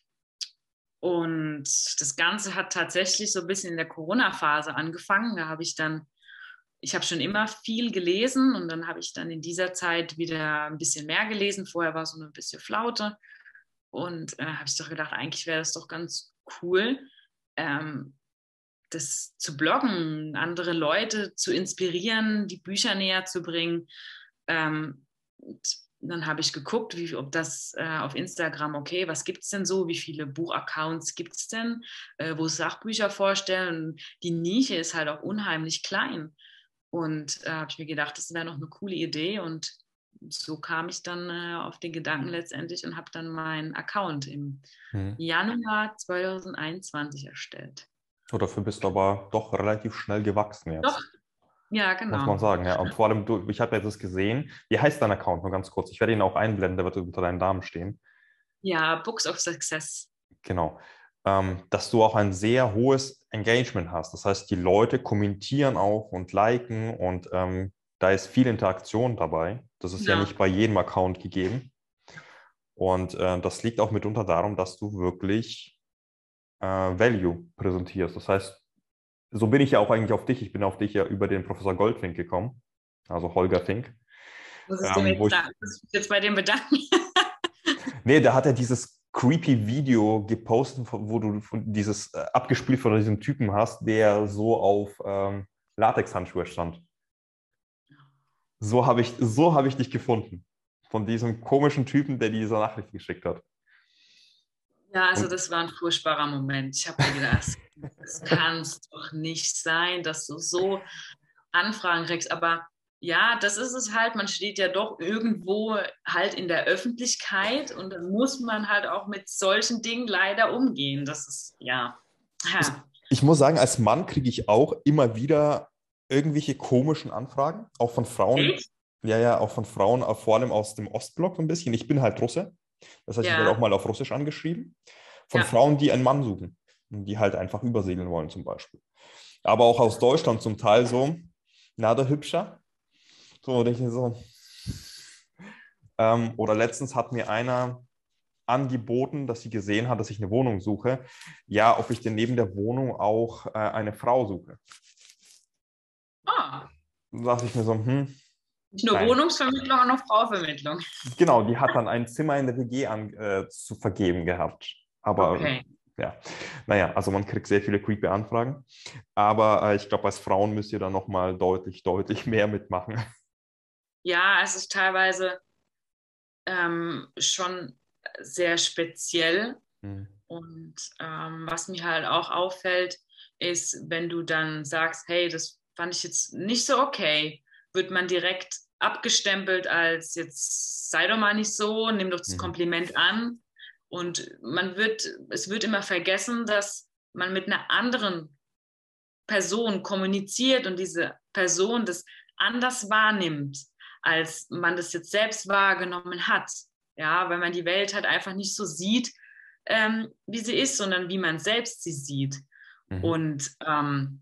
Und das Ganze hat tatsächlich so ein bisschen in der Corona-Phase angefangen. Da habe ich dann, ich habe schon immer viel gelesen und dann habe ich dann in dieser Zeit wieder ein bisschen mehr gelesen. Vorher war so eine bisschen Flaute. Und äh, habe ich doch gedacht, eigentlich wäre das doch ganz cool, ähm, das zu bloggen, andere Leute zu inspirieren, die Bücher näher zu bringen. Ähm, und dann habe ich geguckt, wie, ob das äh, auf Instagram, okay, was gibt es denn so, wie viele Buchaccounts gibt es denn, äh, wo Sachbücher vorstellen. Und die Nische ist halt auch unheimlich klein. Und äh, habe ich mir gedacht, das wäre noch eine coole Idee. Und so kam ich dann äh, auf den Gedanken letztendlich und habe dann meinen Account im Mhm. Januar zwanzig einundzwanzig erstellt. So, dafür bist du aber doch relativ schnell gewachsen Doch, jetzt, ja, muss man genau. sagen. Ja. Und vor allem, du, ich habe jetzt das gesehen. Wie heißt dein Account? Nur ganz kurz. Ich werde ihn auch einblenden, der wird unter deinen Namen stehen. Ja, Books of Success. Genau. Ähm, dass du auch ein sehr hohes Engagement hast. Das heißt, die Leute kommentieren auch und liken und ähm, da ist viel Interaktion dabei. Das ist ja Genau. nicht bei jedem Account gegeben. Und äh, das liegt auch mitunter darum, dass du wirklich äh, Value präsentierst. Das heißt, so bin ich ja auch eigentlich auf dich. Ich bin auf dich ja über den Professor Goldfink gekommen, also Holger Fink. Muss ich dem Ähm, wo jetzt, ich, da- muss ich mich jetzt bei dem bedanken? nee, da hat er dieses creepy Video gepostet, wo du dieses äh, abgespielt von diesem Typen hast, der so auf ähm, Latexhandschuhe stand. So habe ich, so habe ich dich gefunden. Von diesem komischen Typen, der diese Nachricht geschickt hat. Ja, also Und das war ein furchtbarer Moment. Ich habe mir gedacht, das kann es doch nicht sein, dass du so Anfragen kriegst. Aber ja, das ist es halt. Man steht ja doch irgendwo halt in der Öffentlichkeit und dann muss man halt auch mit solchen Dingen leider umgehen. Das ist, ja, ich, ja. ich muss sagen, als Mann kriege ich auch immer wieder irgendwelche komischen Anfragen, auch von Frauen, Echt? ja, ja, auch von Frauen, auch vor allem aus dem Ostblock so ein bisschen. Ich bin halt Russe. Das heißt, ich werde auch Ja, mal auf Russisch angeschrieben. Von ja. Frauen, die einen Mann suchen und die halt einfach übersiedeln wollen zum Beispiel. Aber auch aus Deutschland zum Teil so, na, der Hübscher. So, denke ich so. Ähm, oder letztens hat mir einer angeboten, dass sie gesehen hat, dass ich eine Wohnung suche. Ja, ob ich denn neben der Wohnung auch äh, eine Frau suche. Ah, Da dachte ich mir so, hm, nicht nur nein. Wohnungsvermittlung, auch noch Frauvermittlung. Genau, die hat dann ein Zimmer in der W G an, äh, zu vergeben gehabt. Aber Okay. ja, naja, also man kriegt sehr viele creepy Anfragen. Aber äh, ich glaube, als Frauen müsst ihr da nochmal deutlich, deutlich mehr mitmachen. Ja, es ist teilweise ähm, schon sehr speziell. Hm. Und ähm, was mir halt auch auffällt, ist, wenn du dann sagst, hey, das fand ich jetzt nicht so okay, wird man direkt abgestempelt als jetzt sei doch mal nicht so, nimm doch das Mhm. Kompliment an. Und man wird, es wird immer vergessen, dass man mit einer anderen Person kommuniziert und diese Person das anders wahrnimmt, als man das jetzt selbst wahrgenommen hat. Ja, weil man die Welt halt einfach nicht so sieht, ähm, wie sie ist, sondern wie man selbst sie sieht. Mhm. Und ähm,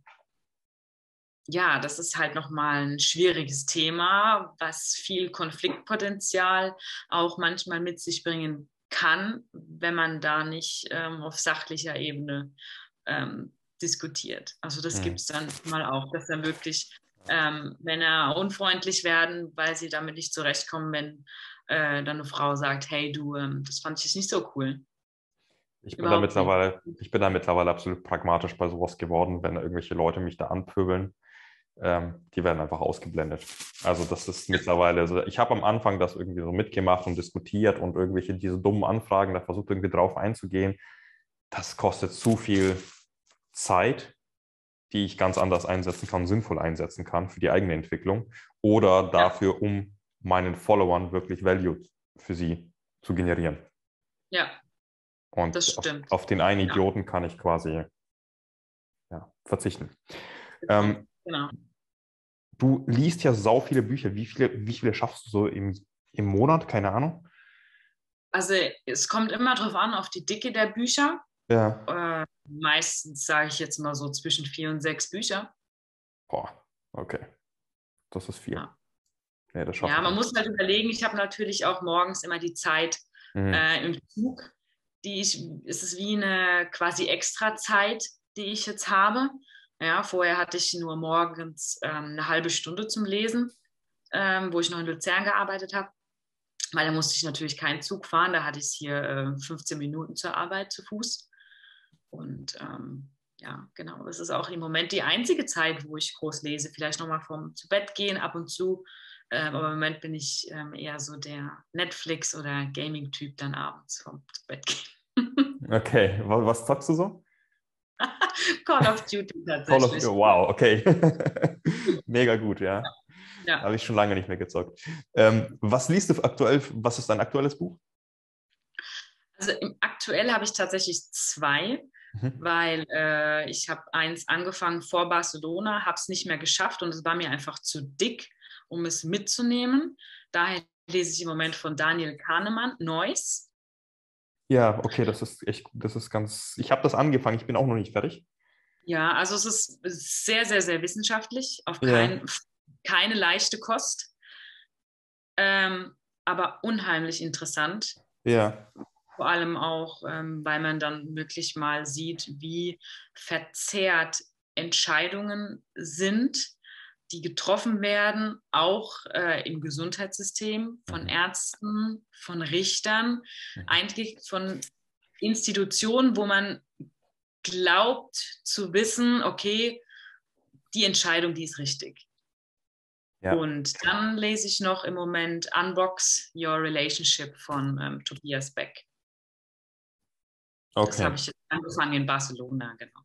ja, das ist halt nochmal ein schwieriges Thema, was viel Konfliktpotenzial auch manchmal mit sich bringen kann, wenn man da nicht ähm, auf sachlicher Ebene ähm, diskutiert. Also das gibt Mhm. es dann mal auch, dass dann wirklich ähm, Männer unfreundlich werden, weil sie damit nicht zurechtkommen, wenn äh, dann eine Frau sagt, hey du, ähm, das fand ich jetzt nicht so cool. Ich bin da Überhaupt nicht. mittlerweile, ich bin da mittlerweile absolut pragmatisch bei sowas geworden, wenn da irgendwelche Leute mich da anpöbeln. Ähm, die werden einfach ausgeblendet. Also das ist mittlerweile so, ich habe am Anfang das irgendwie so mitgemacht und diskutiert und irgendwelche diese dummen Anfragen, da versucht irgendwie drauf einzugehen. Das kostet zu viel Zeit, die ich ganz anders einsetzen kann, sinnvoll einsetzen kann für die eigene Entwicklung oder Ja, dafür, um meinen Followern wirklich Value für sie zu generieren. ja, das Und auf, stimmt. auf den einen Ja, Idioten kann ich quasi ja, verzichten. genau. Ähm, Genau. du liest ja sau viele Bücher. Wie viele, wie viele schaffst du so im, im Monat? Keine Ahnung. Also es kommt immer darauf an, auf die Dicke der Bücher. Ja. Äh, meistens sage ich jetzt mal so zwischen vier und sechs Bücher. Boah, okay. Das ist viel. Ja. Nee, das schaffe Ja, ich man nicht. muss halt überlegen, ich habe natürlich auch morgens immer die Zeit Mhm. äh, im Zug, die ich, es ist wie eine quasi Extra-Zeit, die ich jetzt habe. Ja, vorher hatte ich nur morgens ähm, eine halbe Stunde zum Lesen, ähm, wo ich noch in Luzern gearbeitet habe, weil da musste ich natürlich keinen Zug fahren, da hatte ich hier äh, fünfzehn Minuten zur Arbeit zu Fuß. Und ähm, ja, genau, das ist auch im Moment die einzige Zeit, wo ich groß lese. Vielleicht nochmal vom zu Bett gehen ab und zu. Ähm, aber im Moment bin ich ähm, eher so der Netflix- oder Gaming-Typ dann abends vom zu Bett gehen. Okay, was, was zockst du so? Call of Duty Call of, tatsächlich. wow, okay. Mega gut, ja. Ja, Habe ich schon lange nicht mehr gezockt. Ähm, was liest du aktuell? Was ist dein aktuelles Buch? also im, aktuell habe ich tatsächlich zwei, Mhm. weil äh, ich habe eins angefangen vor Barcelona, habe es nicht mehr geschafft und es war mir einfach zu dick, um es mitzunehmen. Daher lese ich im Moment von Daniel Kahnemann, Neues. Ja, okay, das ist echt, das ist ganz. Ich habe das angefangen, ich bin auch noch nicht fertig. Ja, also es ist sehr, sehr, sehr wissenschaftlich, auf Ja, kein, keine leichte Kost, ähm, aber unheimlich interessant. ja. Vor allem auch, ähm, weil man dann wirklich mal sieht, wie verzerrt Entscheidungen sind, die getroffen werden, auch äh, im Gesundheitssystem von Mhm. Ärzten, von Richtern, Mhm. eigentlich von Institutionen, wo man glaubt zu wissen, okay, die Entscheidung, die ist richtig. Ja, Und dann lese ich noch im Moment Unbox Your Relationship von ähm, Tobias Beck. Das habe okay. ich jetzt angefangen in Barcelona, genau.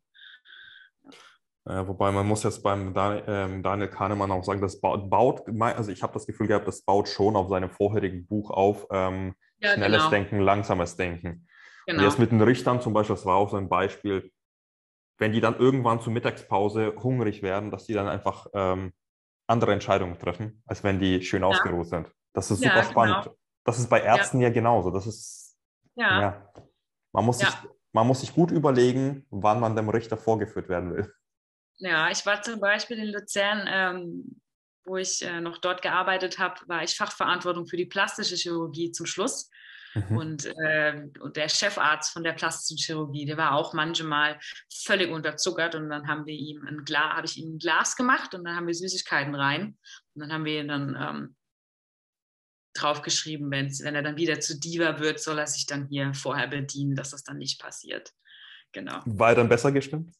Äh, wobei man muss jetzt beim Dan ähm, Daniel Kahnemann auch sagen, das baut, baut also ich habe das Gefühl gehabt, das baut schon auf seinem vorherigen Buch auf, ähm, Ja, schnelles genau, Denken, langsames Denken. Und jetzt genau. mit den Richtern zum Beispiel, das war auch so ein Beispiel, wenn die dann irgendwann zur Mittagspause hungrig werden, dass die dann einfach ähm, andere Entscheidungen treffen, als wenn die schön Ja, ausgeruht sind. Das ist super ja, spannend. genau. Das ist bei Ja, Ärzten ja genauso. Das ist, ja, ja, man muss sich, ja. man muss sich gut überlegen, wann man dem Richter vorgeführt werden will. Ja, ich war zum Beispiel in Luzern, ähm, wo ich äh, noch dort gearbeitet habe, war ich Fachverantwortung für die plastische Chirurgie zum Schluss. Mhm. Und, äh, und der Chefarzt von der plastischen Chirurgie, der war auch manchmal völlig unterzuckert. Und dann haben wir ihm ein Glas, habe ich ihm ein Glas gemacht und dann haben wir Süßigkeiten rein. Und dann haben wir ihn dann ähm, draufgeschrieben, wenn er dann wieder zu Diva wird, soll er sich dann hier vorher bedienen, dass das dann nicht passiert. Genau. War er dann besser gestimmt?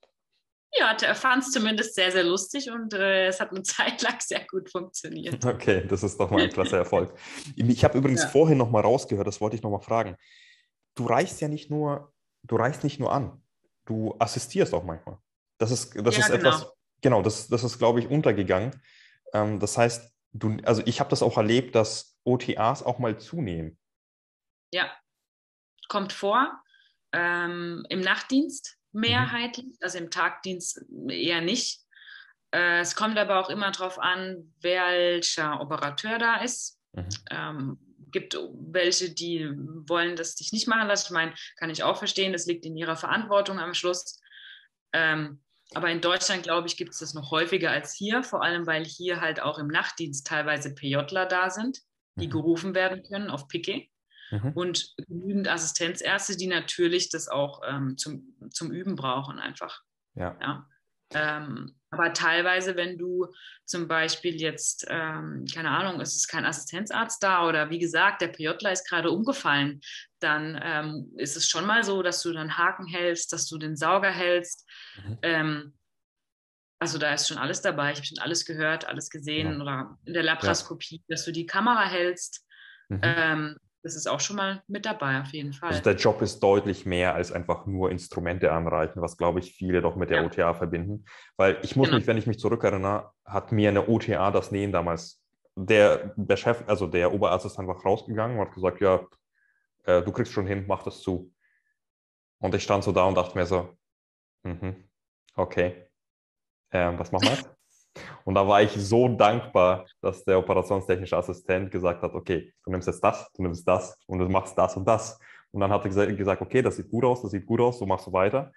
Ja, er fand es zumindest sehr, sehr lustig und äh, es hat eine Zeit lang sehr gut funktioniert. Okay, das ist doch mal ein klasse Erfolg. Ich habe übrigens Ja, vorhin noch mal rausgehört, das wollte ich noch mal fragen. Du reichst ja nicht nur, du reichst nicht nur an, du assistierst auch manchmal. Das ist, das ja, ist genau. etwas, genau, das, das ist, glaube ich, untergegangen. Ähm, das heißt, du, also ich habe das auch erlebt, dass O T As auch mal zunehmen. Ja, kommt vor. Ähm, Im Nachtdienst Mhm. mehrheitlich, also im Tagdienst eher nicht. Äh, es kommt aber auch immer darauf an, welcher Operateur da ist. Mhm. Ähm, gibt welche, die wollen das dich nicht machen lassen. Ich meine, kann ich auch verstehen, das liegt in ihrer Verantwortung am Schluss. Ähm, aber in Deutschland, glaube ich, gibt es das noch häufiger als hier, vor allem weil hier halt auch im Nachtdienst teilweise PJler da sind, die Mhm. gerufen werden können auf Picket Mhm. und genügend Assistenzärzte, die natürlich das auch ähm, zum, zum Üben brauchen einfach. Ja. Ja. Ähm, aber teilweise, wenn du zum Beispiel jetzt, ähm, keine Ahnung, es ist kein Assistenzarzt da oder wie gesagt, der PJler ist gerade umgefallen, dann ähm, ist es schon mal so, dass du dann Haken hältst, dass du den Sauger hältst. Mhm. Ähm, also da ist schon alles dabei. Ich habe schon alles gehört, alles gesehen Genau. oder in der Ja. Laparoskopie, dass du die Kamera hältst. Mhm. Ähm, das ist auch schon mal mit dabei, auf jeden Also Fall. der Job ist deutlich mehr als einfach nur Instrumente anreichen, was, glaube ich, viele doch mit der Ja, O T A verbinden. Weil ich muss genau. mich, wenn ich mich zurückerinnere, hat mir eine O T A das Nähen damals, der, der Chef, also der Oberarzt ist einfach rausgegangen und hat gesagt, ja, äh, du kriegst schon hin, mach das zu. Und ich stand so da und dachte mir so, mhm, okay, ähm, was machen wir jetzt? Und da war ich so dankbar, dass der operationstechnische Assistent gesagt hat, okay, du nimmst jetzt das, du nimmst das und du machst das und das. Und dann hat er gesagt, okay, das sieht gut aus, das sieht gut aus, so machst du weiter.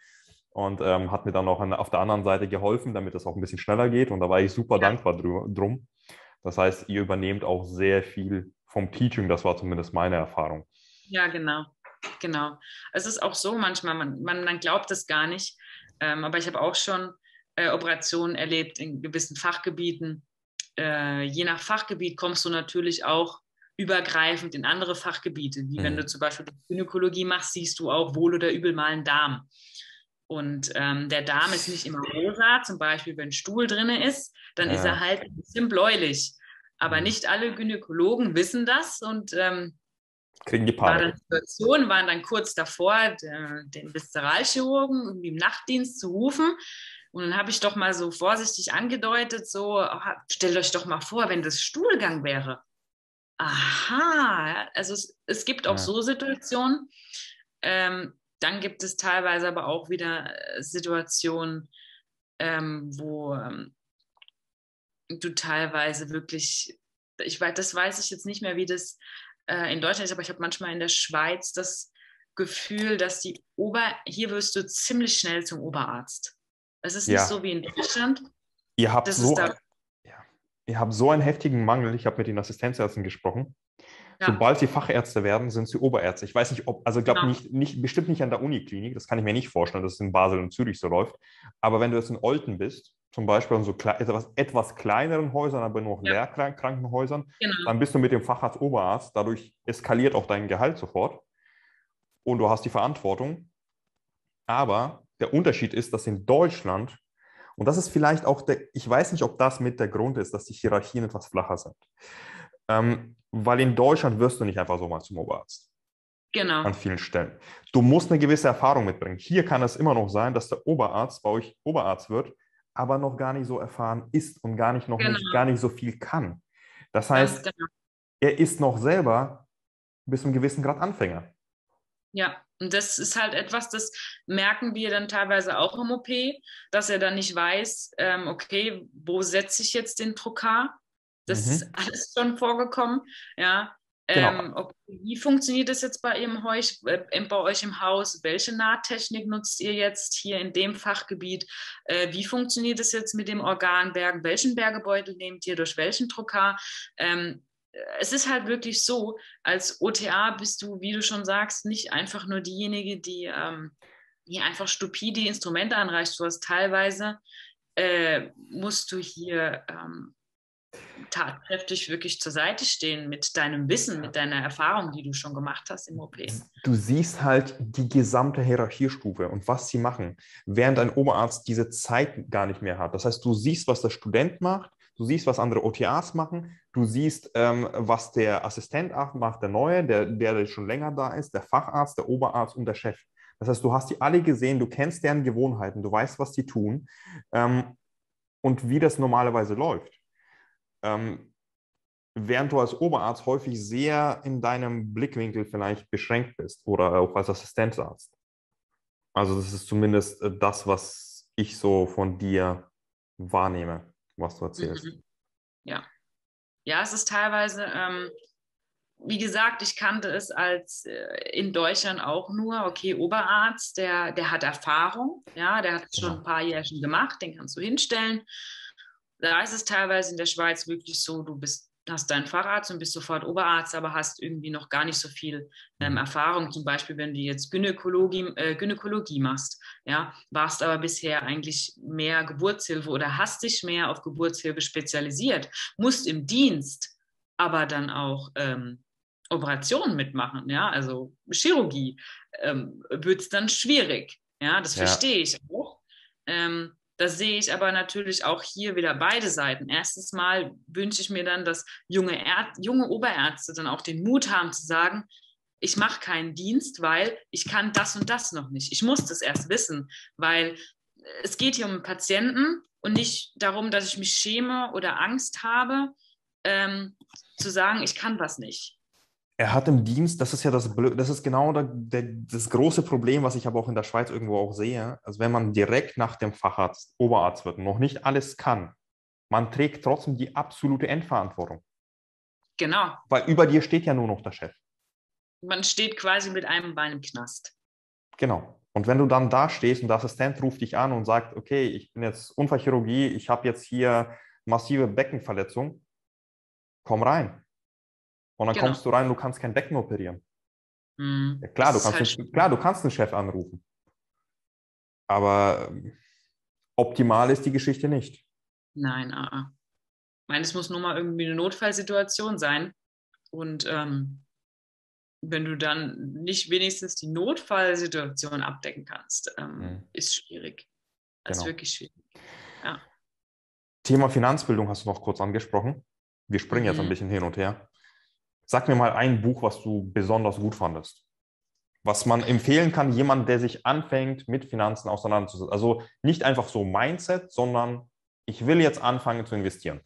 und ähm, hat mir dann auch an, auf der anderen Seite geholfen, damit es auch ein bisschen schneller geht. Und da war ich super Ja, dankbar dr- drum. Das heißt, ihr übernehmt auch sehr viel vom Teaching. Das war zumindest meine Erfahrung. ja, genau. Genau. Es ist auch so manchmal, man, man, man glaubt es gar nicht, ähm, aber ich habe auch schon äh, Operationen erlebt in gewissen Fachgebieten. Äh, je nach Fachgebiet kommst du natürlich auch übergreifend in andere Fachgebiete. Wie wenn du Mhm. zum Beispiel Gynäkologie machst, siehst du auch wohl oder übel mal einen Darm. Und ähm, der Darm ist nicht immer rosa, zum Beispiel wenn Stuhl drin ist, dann ist er Ja. halt ein bisschen bläulich. Aber Mhm. nicht alle Gynäkologen wissen das und ähm, Kriegen die war Panik. dann Situationen, waren dann kurz davor, der, den Viszeralchirurgen irgendwie im Nachtdienst zu rufen. Und dann habe ich doch mal so vorsichtig angedeutet, so, stellt euch doch mal vor, wenn das Stuhlgang wäre. Aha, also es, es gibt auch Ja. so Situationen. Ähm, dann gibt es teilweise aber auch wieder äh, Situationen, ähm, wo ähm, du teilweise wirklich, ich weiß, das weiß ich jetzt nicht mehr, wie das äh, in Deutschland ist, aber ich habe manchmal in der Schweiz das Gefühl, dass die Ober, hier wirst du ziemlich schnell zum Oberarzt. Es ist nicht so Ja. wie in Deutschland, Ihr habt das ist so, da, ja. Ihr habt so einen heftigen Mangel. Ich habe mit den Assistenzärzten gesprochen. ja, Sobald sie Fachärzte werden, sind sie Oberärzte. Ich weiß nicht, ob, also ich glaube genau, nicht, nicht, bestimmt nicht an der Uniklinik, das kann ich mir nicht vorstellen, dass es in Basel und Zürich so läuft. Aber wenn du jetzt in Olten bist, zum Beispiel in so kle etwas, etwas kleineren Häusern, aber noch ja, Lehrkrankenhäusern, dann genau, bist du mit dem Facharzt Oberarzt, dadurch eskaliert auch dein Gehalt sofort und du hast die Verantwortung. Aber der Unterschied ist, dass in Deutschland, und das ist vielleicht auch der, ich weiß nicht, ob das mit der Grund ist, dass die Hierarchien etwas flacher sind. Ähm, weil in Deutschland wirst du nicht einfach so mal zum Oberarzt genau, an vielen Stellen. Du musst eine gewisse Erfahrung mitbringen. Hier kann es immer noch sein, dass der Oberarzt bei euch Oberarzt wird, aber noch gar nicht so erfahren ist und gar nicht noch nicht gar genau, nicht so viel kann. Das ganz heißt, genau. er ist noch selber bis zu einem gewissen Grad Anfänger. Ja, und das ist halt etwas, das merken wir dann teilweise auch im O P, dass er dann nicht weiß, ähm, okay, wo setze ich jetzt den Trokar? Das ist Mhm. alles schon vorgekommen, ja. Genau. Ähm, okay, wie funktioniert das jetzt bei, Ihrem Heuch, äh, bei euch im Haus? Welche Nahttechnik nutzt ihr jetzt hier in dem Fachgebiet? Äh, wie funktioniert es jetzt mit dem Organbergen? Welchen Bergebeutel nehmt ihr durch welchen Trokar? Ähm, es ist halt wirklich so, als O T A bist du, wie du schon sagst, nicht einfach nur diejenige, die, ähm, die einfach stupide Instrumente anreicht. Du hast teilweise, äh, musst du hier ähm, tatkräftig wirklich zur Seite stehen mit deinem Wissen, mit deiner Erfahrung, die du schon gemacht hast im O P. Du siehst halt die gesamte Hierarchiestufe und was sie machen, während ein Oberarzt diese Zeit gar nicht mehr hat. Das heißt, du siehst, was der Student macht, du siehst, was andere O T As machen, du siehst, ähm, was der Assistent macht, der Neue, der, der schon länger da ist, der Facharzt, der Oberarzt und der Chef. Das heißt, du hast die alle gesehen, du kennst deren Gewohnheiten, du weißt, was sie tun, ähm, und wie das normalerweise läuft. Ähm, während du als Oberarzt häufig sehr in deinem Blickwinkel vielleicht beschränkt bist oder auch als Assistenzarzt. Also das ist zumindest äh, das, was ich so von dir wahrnehme, was du erzählst. Mhm. Ja. Ja, es ist teilweise, ähm, wie gesagt, ich kannte es als äh, in Deutschland auch nur, okay, Oberarzt, der, der hat Erfahrung, ja, der hat es schon ein Genau. paar Jährchen gemacht, den kannst du hinstellen. Da ist es teilweise in der Schweiz wirklich so, du bist, hast deinen Facharzt und bist sofort Oberarzt, aber hast irgendwie noch gar nicht so viel ähm, Mhm. Erfahrung. Zum Beispiel, wenn du jetzt Gynäkologie, äh, Gynäkologie machst, ja, warst aber bisher eigentlich mehr Geburtshilfe oder hast dich mehr auf Geburtshilfe spezialisiert, musst im Dienst aber dann auch ähm, Operationen mitmachen, ja, also Chirurgie, ähm, wird es dann schwierig. Ja, das Ja, verstehe ich auch. Ähm, das sehe ich aber natürlich auch hier wieder beide Seiten. Erstens mal wünsche ich mir dann, dass junge, Erd junge Oberärzte dann auch den Mut haben zu sagen, ich mache keinen Dienst, weil ich kann das und das noch nicht. Ich muss das erst wissen, weil es geht hier um Patienten und nicht darum, dass ich mich schäme oder Angst habe, ähm, zu sagen, ich kann was nicht. er hat im Dienst, das ist ja das Blö das ist genau der, der, das große Problem, was ich aber auch in der Schweiz irgendwo auch sehe. Also wenn man direkt nach dem Facharzt Oberarzt wird und noch nicht alles kann, man trägt trotzdem die absolute Endverantwortung. Genau. Weil über dir steht ja nur noch der Chef. Man steht quasi mit einem Bein im Knast. Genau. Und wenn du dann da stehst und der Assistent ruft dich an und sagt, okay, ich bin jetzt Unfallchirurgie, ich habe jetzt hier massive Beckenverletzung, komm rein. Und dann Genau. kommst du rein und du kannst kein Becken operieren. Mhm. Ja, klar, Das du ist kannst, halt den, klar, du kannst den Chef anrufen, aber ähm, optimal ist die Geschichte nicht. Nein, ah, ah. Ich meine, es muss nur mal irgendwie eine Notfallsituation sein. Und ähm, wenn du dann nicht wenigstens die Notfallsituation abdecken kannst, ähm, Mhm. ist schwierig. Das ist Genau. wirklich schwierig. Ja. Thema Finanzbildung hast du noch kurz angesprochen. Wir springen jetzt ein Mhm. bisschen hin und her. Sag mir mal ein Buch, was du besonders gut fandest. Was man empfehlen kann, jemand, der sich anfängt, mit Finanzen auseinanderzusetzen. Also nicht einfach so Mindset, sondern ich will jetzt anfangen zu investieren.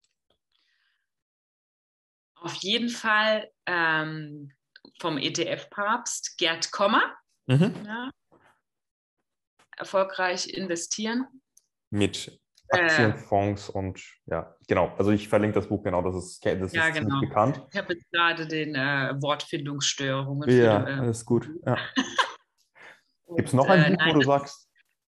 Auf jeden Fall ähm, vom E T F-Papst Gerd Kommer. Mhm. Ja. Erfolgreich investieren. Mit Äh, Aktienfonds und ja, genau. Also ich verlinke das Buch, genau, das ist, das ja, ist ziemlich genau. bekannt. Ich habe jetzt gerade den äh, Wortfindungsstörungen für Ja, äh, alles gut. Ja. Gibt es und noch ein äh, Buch, wo nein, du das sagst,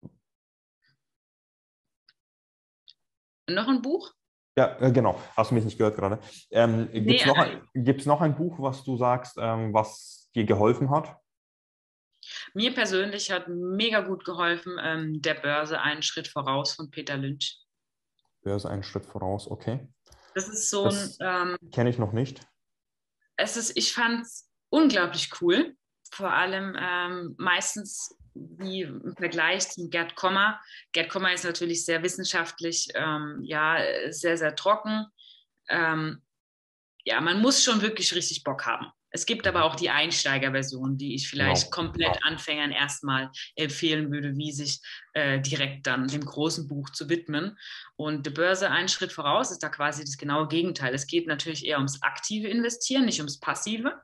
ist noch ein Buch? ja, äh, genau, hast du mich nicht gehört gerade. Ähm, gibt Nee, es noch, ein- gibt's noch ein Buch, was du sagst, ähm, was dir geholfen hat? mir persönlich hat mega gut geholfen, ähm, der Börse einen Schritt voraus von Peter Lynch. Börse einen Schritt voraus, okay. Das ist so ein, Das ähm, kenne ich noch nicht. es ist, ich fand es unglaublich cool. Vor allem ähm, meistens wie im Vergleich zum Gerd Kommer. Gerd Kommer ist natürlich sehr wissenschaftlich, ähm, ja, sehr, sehr trocken. Ähm, ja, man muss schon wirklich richtig Bock haben. Es gibt aber auch Mhm. die Einsteigerversion, die ich vielleicht Genau. komplett Anfängern erstmal empfehlen würde, wie sich äh, direkt dann dem großen Buch zu widmen. Und die Börse einen Schritt voraus ist da quasi das genaue Gegenteil. Es geht natürlich eher ums aktive Investieren, nicht ums passive.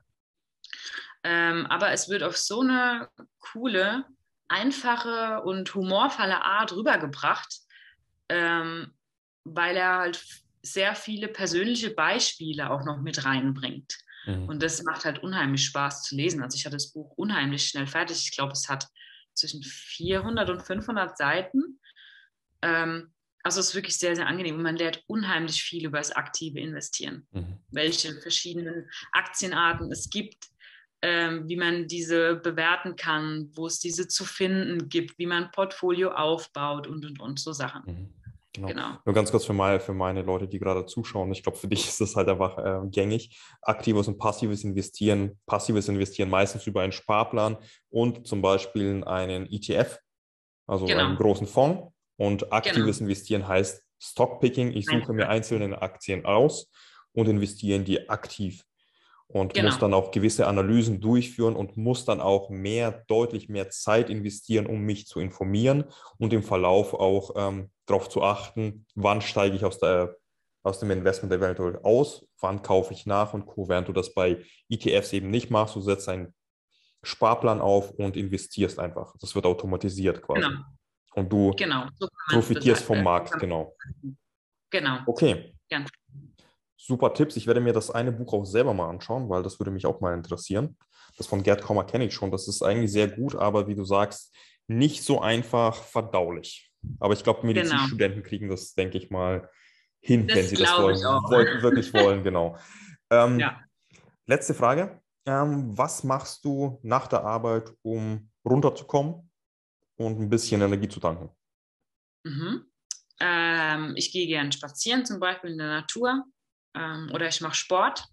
Ähm, aber es wird auf so eine coole, einfache und humorvolle Art rübergebracht, ähm, weil er halt sehr viele persönliche Beispiele auch noch mit reinbringt. Mhm. Und das macht halt unheimlich Spaß zu lesen. Also ich hatte das Buch unheimlich schnell fertig. Ich glaube, es hat zwischen vierhundert und fünfhundert Seiten. Ähm, also es ist wirklich sehr, sehr angenehm. Und man lernt unheimlich viel über das aktive Investieren. Mhm. Welche verschiedenen Aktienarten es gibt, ähm, wie man diese bewerten kann, wo es diese zu finden gibt, wie man ein Portfolio aufbaut und, und, und so Sachen. Mhm. Genau. Genau. Nur ganz kurz für meine, für meine Leute, die gerade zuschauen. Ich glaube, für dich ist das halt einfach äh, gängig. Aktives und passives Investieren. Passives Investieren meistens über einen Sparplan und zum Beispiel einen E T F, also einen Genau. großen Fonds. Und Genau. aktives Investieren heißt Stockpicking. Ich suche mir Einfach. einzelne Aktien aus und investiere in die aktiv. Und muss Genau. dann auch gewisse Analysen durchführen und muss dann auch mehr, deutlich mehr Zeit investieren, um mich zu informieren und im Verlauf auch ähm, darauf zu achten, wann steige ich aus der, aus dem Investment eventuell aus, wann kaufe ich nach und Co. Während du das bei E T Fs eben nicht machst, du setzt einen Sparplan auf und investierst einfach. Das wird automatisiert quasi. Genau. Und du Genau. So kann man es profitierst vom bezeichnen. Markt, genau. Genau. Okay. Ganz. Super Tipps. Ich werde mir das eine Buch auch selber mal anschauen, weil das würde mich auch mal interessieren. Das von Gerd Kommer kenne ich schon. Das ist eigentlich sehr gut, aber wie du sagst, nicht so einfach verdaulich. Aber ich glaube, Genau. Medizinstudenten kriegen das, denke ich mal, hin, wenn Das sie das glaube ich wollen, auch. woll- wirklich wollen, genau. Ähm, Ja. letzte Frage. Ähm, was machst du nach der Arbeit, um runterzukommen und ein bisschen Energie zu tanken? Mhm. Ähm, ich gehe gerne spazieren, zum Beispiel in der Natur, ähm, oder ich mache Sport.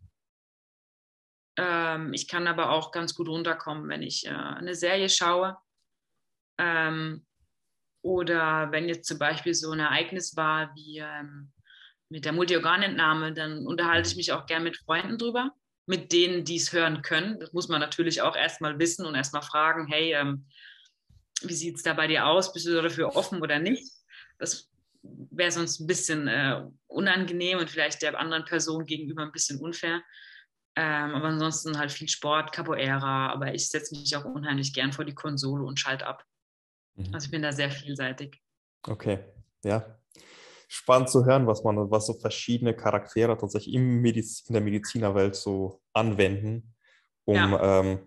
Ähm, ich kann aber auch ganz gut runterkommen, wenn ich äh, eine Serie schaue. Ähm, oder wenn jetzt zum Beispiel so ein Ereignis war wie ähm, mit der Multiorganentnahme, dann unterhalte ich Mhm. mich auch gerne mit Freunden drüber, mit denen, die es hören können. Das muss man natürlich auch erstmal wissen und erstmal fragen, hey, ähm, wie sieht es da bei dir aus? Bist du dafür offen oder nicht? Das wäre sonst ein bisschen äh, unangenehm und vielleicht der anderen Person gegenüber ein bisschen unfair. Ähm, aber ansonsten halt viel Sport, Capoeira, aber ich setze mich auch unheimlich gern vor die Konsole und schalte ab. Mhm. Also ich bin da sehr vielseitig. Okay, ja. Spannend zu hören, was man, was so verschiedene Charaktere tatsächlich im Mediz in der Medizinerwelt so anwenden, um Ja, ähm,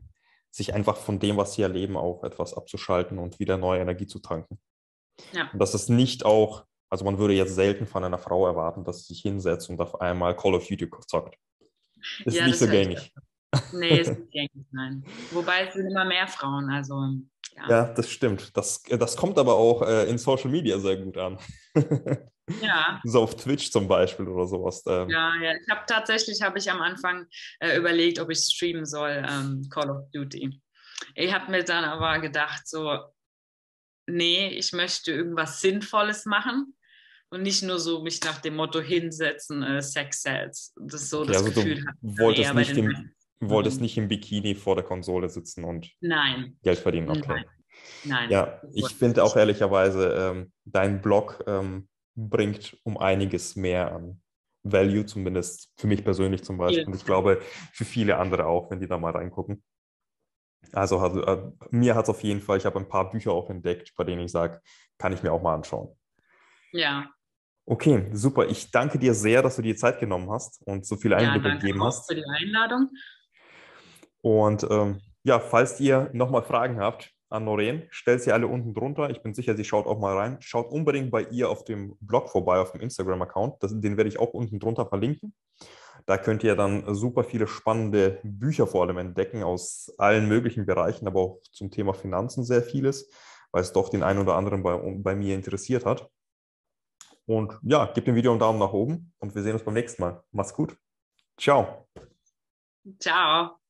sich einfach von dem, was sie erleben, auch etwas abzuschalten und wieder neue Energie zu tanken. Ja. Und das ist nicht auch, also man würde jetzt selten von einer Frau erwarten, dass sie sich hinsetzt und auf einmal Call of Duty zockt. Ist Ja, nicht das so höre ich. gängig. Nee, ist nicht gängig, nein. Wobei es sind immer mehr Frauen, also ja. Ja, das stimmt. Das, das kommt aber auch äh, in Social Media sehr gut an. Ja, So auf Twitch zum Beispiel oder sowas. Ähm, ja, ja. Ich habe tatsächlich, habe ich am Anfang äh, überlegt, ob ich streamen soll, ähm, Call of Duty. Ich habe mir dann aber gedacht, so, nee, ich möchte irgendwas Sinnvolles machen und nicht nur so mich nach dem Motto hinsetzen, äh, Sex Sales. Das ist so okay, das also Gefühl du hatte ich dann wolltest eher bei nicht den im, wolltest meisten. nicht im Bikini vor der Konsole sitzen und Nein, Geld verdienen, okay. nein, nein. Ja, ich finde auch ehrlicherweise, ähm, dein Blog ähm, bringt um einiges mehr an Value, zumindest für mich persönlich zum Beispiel. Und ich glaube, für viele andere auch, wenn die da mal reingucken. Also hat, äh, mir hat es auf jeden Fall, ich habe ein paar Bücher auch entdeckt, bei denen ich sage, kann ich mir auch mal anschauen. Ja, Okay, super. Ich danke dir sehr, dass du dir Zeit genommen hast und so viele ja, Einblicke danke gegeben auch für hast. die Einladung. Und ähm, ja, falls ihr nochmal Fragen habt an Noreen, stellt sie alle unten drunter. Ich bin sicher, sie schaut auch mal rein. Schaut unbedingt bei ihr auf dem Blog vorbei, auf dem Instagram-Account. Das- Den werde ich auch unten drunter verlinken. Da könnt ihr dann super viele spannende Bücher vor allem entdecken aus allen möglichen Bereichen, aber auch zum Thema Finanzen sehr vieles, weil es doch den einen oder anderen bei, bei mir interessiert hat. Und ja, gebt dem Video einen Daumen nach oben und wir sehen uns beim nächsten Mal. Macht's gut. Ciao. Ciao.